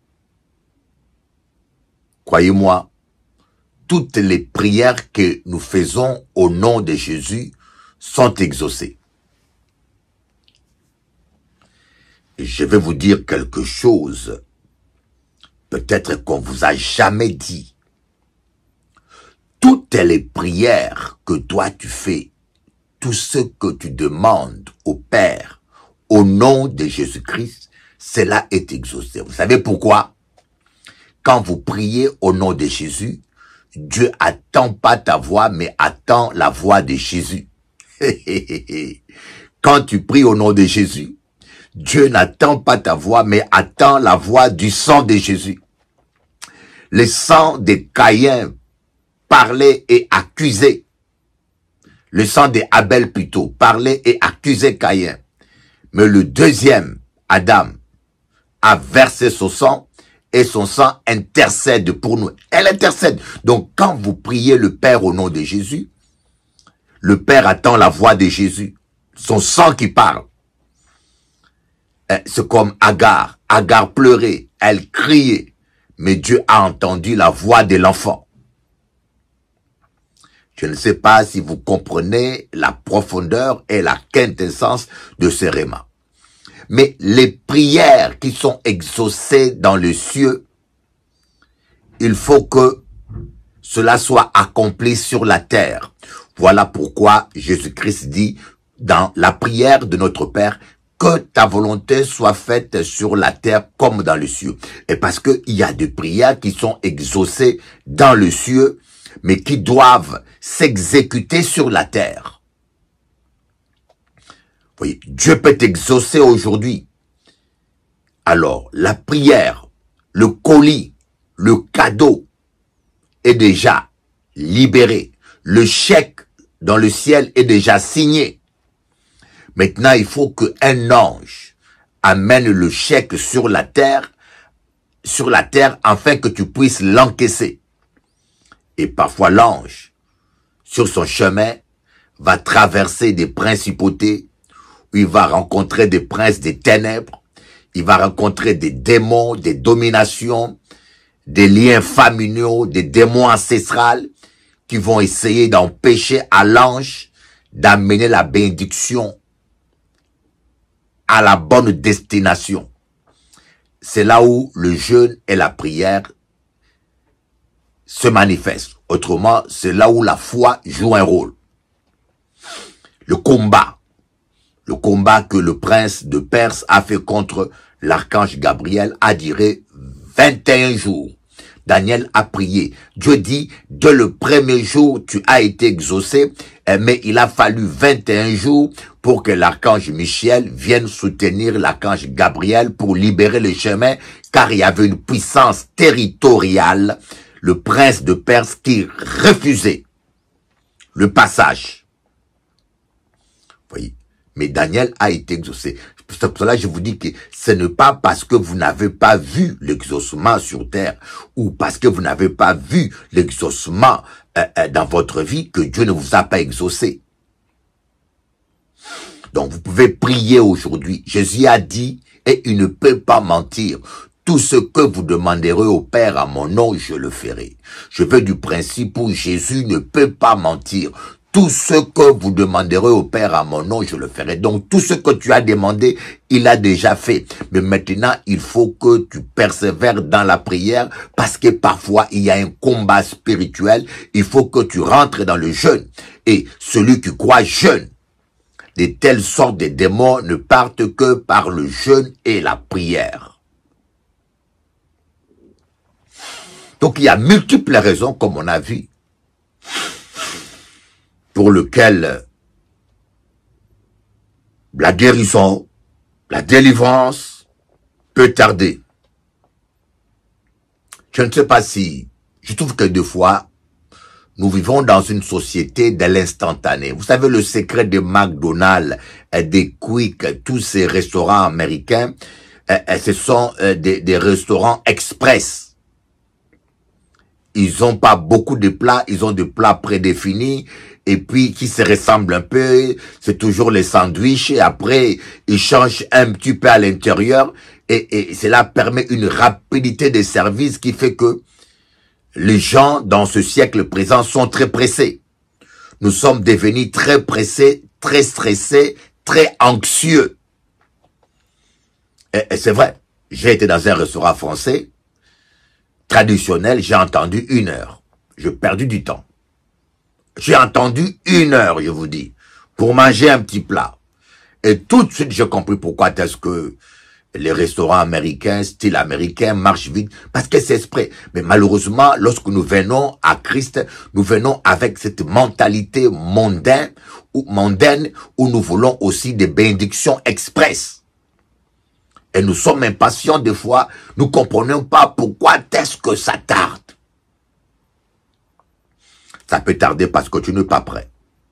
Croyez-moi, toutes les prières que nous faisons au nom de Jésus sont exaucées. Et je vais vous dire quelque chose, peut-être qu'on vous a jamais dit. Toutes les prières que toi tu fais, tout ce que tu demandes au Père, au nom de Jésus-Christ, cela est exaucé. Vous savez pourquoi? Quand vous priez au nom de Jésus, Dieu attend pas ta voix, mais attend la voix de Jésus. Quand tu pries au nom de Jésus, Dieu n'attend pas ta voix, mais attend la voix du sang de Jésus. Le sang de Caïn parlait et accusait. Le sang de Abel plutôt parlait et accusait Caïn. Mais le deuxième, Adam, a versé son sang et son sang intercède pour nous. Elle intercède. Donc quand vous priez le Père au nom de Jésus, le Père attend la voix de Jésus. Son sang qui parle. C'est comme Agar. Agar pleurait, elle criait. Mais Dieu a entendu la voix de l'enfant. Je ne sais pas si vous comprenez la profondeur et la quintessence de ce réma. Mais les prières qui sont exaucées dans les cieux, il faut que cela soit accompli sur la terre. Voilà pourquoi Jésus-Christ dit dans la prière de notre Père, que ta volonté soit faite sur la terre comme dans les cieux. Et parce qu'il y a des prières qui sont exaucées dans les cieux, mais qui doivent s'exécuter sur la terre. Vous voyez, Dieu peut t'exaucer aujourd'hui. Alors, la prière, le colis, le cadeau est déjà libéré. Le chèque dans le ciel est déjà signé. Maintenant, il faut qu'un ange amène le chèque sur la terre, sur la terre, afin que tu puisses l'encaisser. Et parfois l'ange, sur son chemin, va traverser des principautés, où il va rencontrer des princes des ténèbres, il va rencontrer des démons, des dominations, des liens familiaux, des démons ancestrales, qui vont essayer d'empêcher à l'ange d'amener la bénédiction à la bonne destination. C'est là où le jeûne et la prière se manifestent. Autrement, c'est là où la foi joue un rôle. Le combat. Le combat que le prince de Perse a fait contre l'archange Gabriel a duré vingt et un jours. Daniel a prié. Dieu dit, dès le premier jour, tu as été exaucé, mais il a fallu vingt et un jours pour que l'archange Michel vienne soutenir l'archange Gabriel pour libérer le chemin, car il y avait une puissance territoriale, le prince de Perse qui refusait le passage. Vous voyez, mais Daniel a été exaucé. C'est pour cela que je vous dis que ce n'est pas parce que vous n'avez pas vu l'exaucement sur terre ou parce que vous n'avez pas vu l'exaucement euh, euh, dans votre vie que Dieu ne vous a pas exaucé. Donc vous pouvez prier aujourd'hui. Jésus a dit, et il ne peut pas mentir, tout ce que vous demanderez au Père à mon nom, je le ferai. Je veux du principe où Jésus ne peut pas mentir. Tout ce que vous demanderez au Père à mon nom, je le ferai. Donc tout ce que tu as demandé, il a déjà fait. Mais maintenant, il faut que tu persévères dans la prière parce que parfois, il y a un combat spirituel. Il faut que tu rentres dans le jeûne. Et celui qui croit jeûne, de telles sortes de démons ne partent que par le jeûne et la prière. Donc il y a multiples raisons, comme on a vu, pour lesquelles la guérison, la délivrance peut tarder. Je ne sais pas si, je trouve que des fois, nous vivons dans une société de l'instantané. Vous savez, le secret de McDonald's, des Quick, tous ces restaurants américains, ce sont des, des restaurants express. Ils n'ont pas beaucoup de plats, ils ont des plats prédéfinis, et puis qui se ressemblent un peu, c'est toujours les sandwichs, et après, ils changent un petit peu à l'intérieur, et, et cela permet une rapidité de service qui fait que les gens dans ce siècle présent sont très pressés. Nous sommes devenus très pressés, très stressés, très anxieux. Et, et c'est vrai, j'ai été dans un restaurant français, traditionnel, j'ai entendu une heure. J'ai perdu du temps. J'ai entendu une heure, je vous dis, pour manger un petit plat. Et tout de suite, j'ai compris pourquoi est-ce que les restaurants américains, style américain, marchent vite, parce que c'est exprès. Mais malheureusement, lorsque nous venons à Christ, nous venons avec cette mentalité mondaine, ou mondaine, où nous voulons aussi des bénédictions express. Et nous sommes impatients des fois, nous ne comprenons pas pourquoi est-ce que ça tarde. Ça peut tarder parce que tu n'es pas prêt.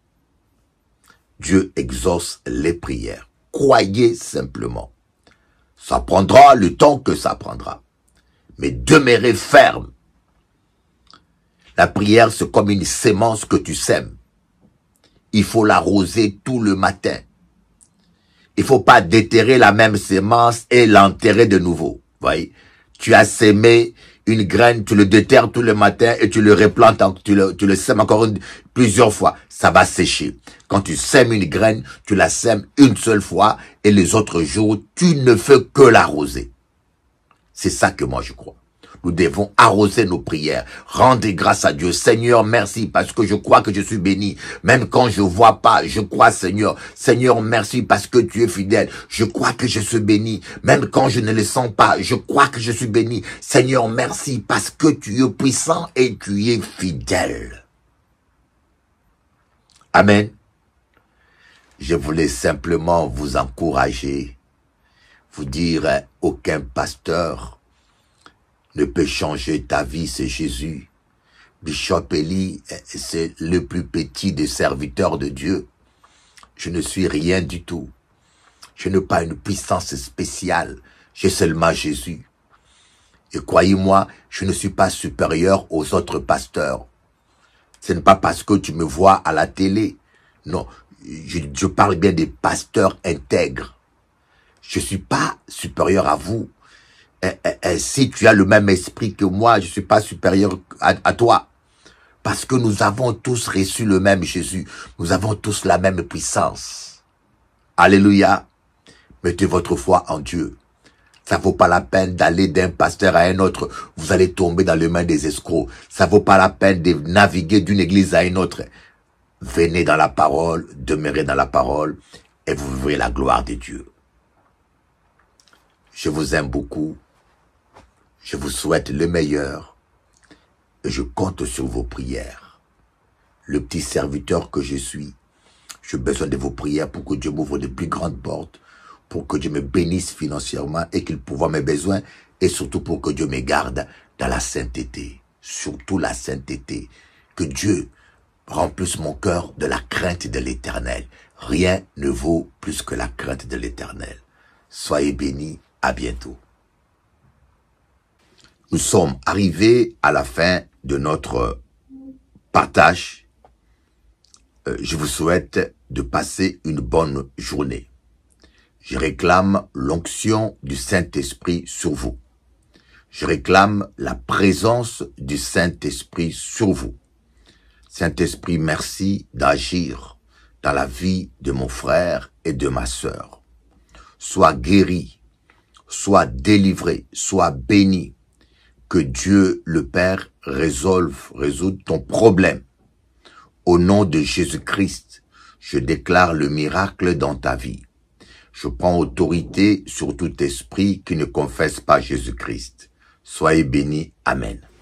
Dieu exauce les prières. Croyez simplement. Ça prendra le temps que ça prendra. Mais demeurez ferme. La prière, c'est comme une sémence que tu sèmes. Il faut l'arroser tout le matin. Il faut pas déterrer la même sémence et l'enterrer de nouveau. Voyez, tu as sémé une graine, tu le déterres tout le matin et tu le replantes, tu le, tu le sèmes encore une, plusieurs fois. Ça va sécher. Quand tu sèmes une graine, tu la sèmes une seule fois et les autres jours, tu ne fais que l'arroser. C'est ça que moi je crois. Nous devons arroser nos prières. Rendez grâce à Dieu. Seigneur, merci parce que je crois que je suis béni. Même quand je vois pas, je crois, Seigneur. Seigneur, merci parce que tu es fidèle. Je crois que je suis béni. Même quand je ne le sens pas, je crois que je suis béni. Seigneur, merci parce que tu es puissant et tu es fidèle. Amen. Je voulais simplement vous encourager, vous dire, euh, aucun pasteur ne peut changer ta vie, c'est Jésus. Bishop Eli, c'est le plus petit des serviteurs de Dieu. Je ne suis rien du tout. Je n'ai pas une puissance spéciale. J'ai seulement Jésus. Et croyez-moi, je ne suis pas supérieur aux autres pasteurs. Ce n'est pas parce que tu me vois à la télé. Non, je, je parle bien des pasteurs intègres. Je ne suis pas supérieur à vous. Et, et, et si tu as le même esprit que moi, je ne suis pas supérieur à, à toi. Parce que nous avons tous reçu le même Jésus. Nous avons tous la même puissance. Alléluia. Mettez votre foi en Dieu. Ça vaut pas la peine d'aller d'un pasteur à un autre. Vous allez tomber dans les mains des escrocs. Ça vaut pas la peine de naviguer d'une église à une autre. Venez dans la parole, demeurez dans la parole et vous verrez la gloire de Dieu. Je vous aime beaucoup. Je vous souhaite le meilleur et je compte sur vos prières. Le petit serviteur que je suis, j'ai besoin de vos prières pour que Dieu m'ouvre de plus grandes portes, pour que Dieu me bénisse financièrement et qu'il pourvoie mes besoins, et surtout pour que Dieu me garde dans la sainteté, surtout la sainteté. Que Dieu remplisse mon cœur de la crainte de l'Éternel. Rien ne vaut plus que la crainte de l'Éternel. Soyez bénis, à bientôt. Nous sommes arrivés à la fin de notre partage. Euh, je vous souhaite de passer une bonne journée. Je réclame l'onction du Saint-Esprit sur vous. Je réclame la présence du Saint-Esprit sur vous. Saint-Esprit, merci d'agir dans la vie de mon frère et de ma sœur. Sois guéri, sois délivré, sois béni. Que Dieu le Père résolve, résoudre ton problème. Au nom de Jésus-Christ, je déclare le miracle dans ta vie. Je prends autorité sur tout esprit qui ne confesse pas Jésus-Christ. Soyez bénis. Amen.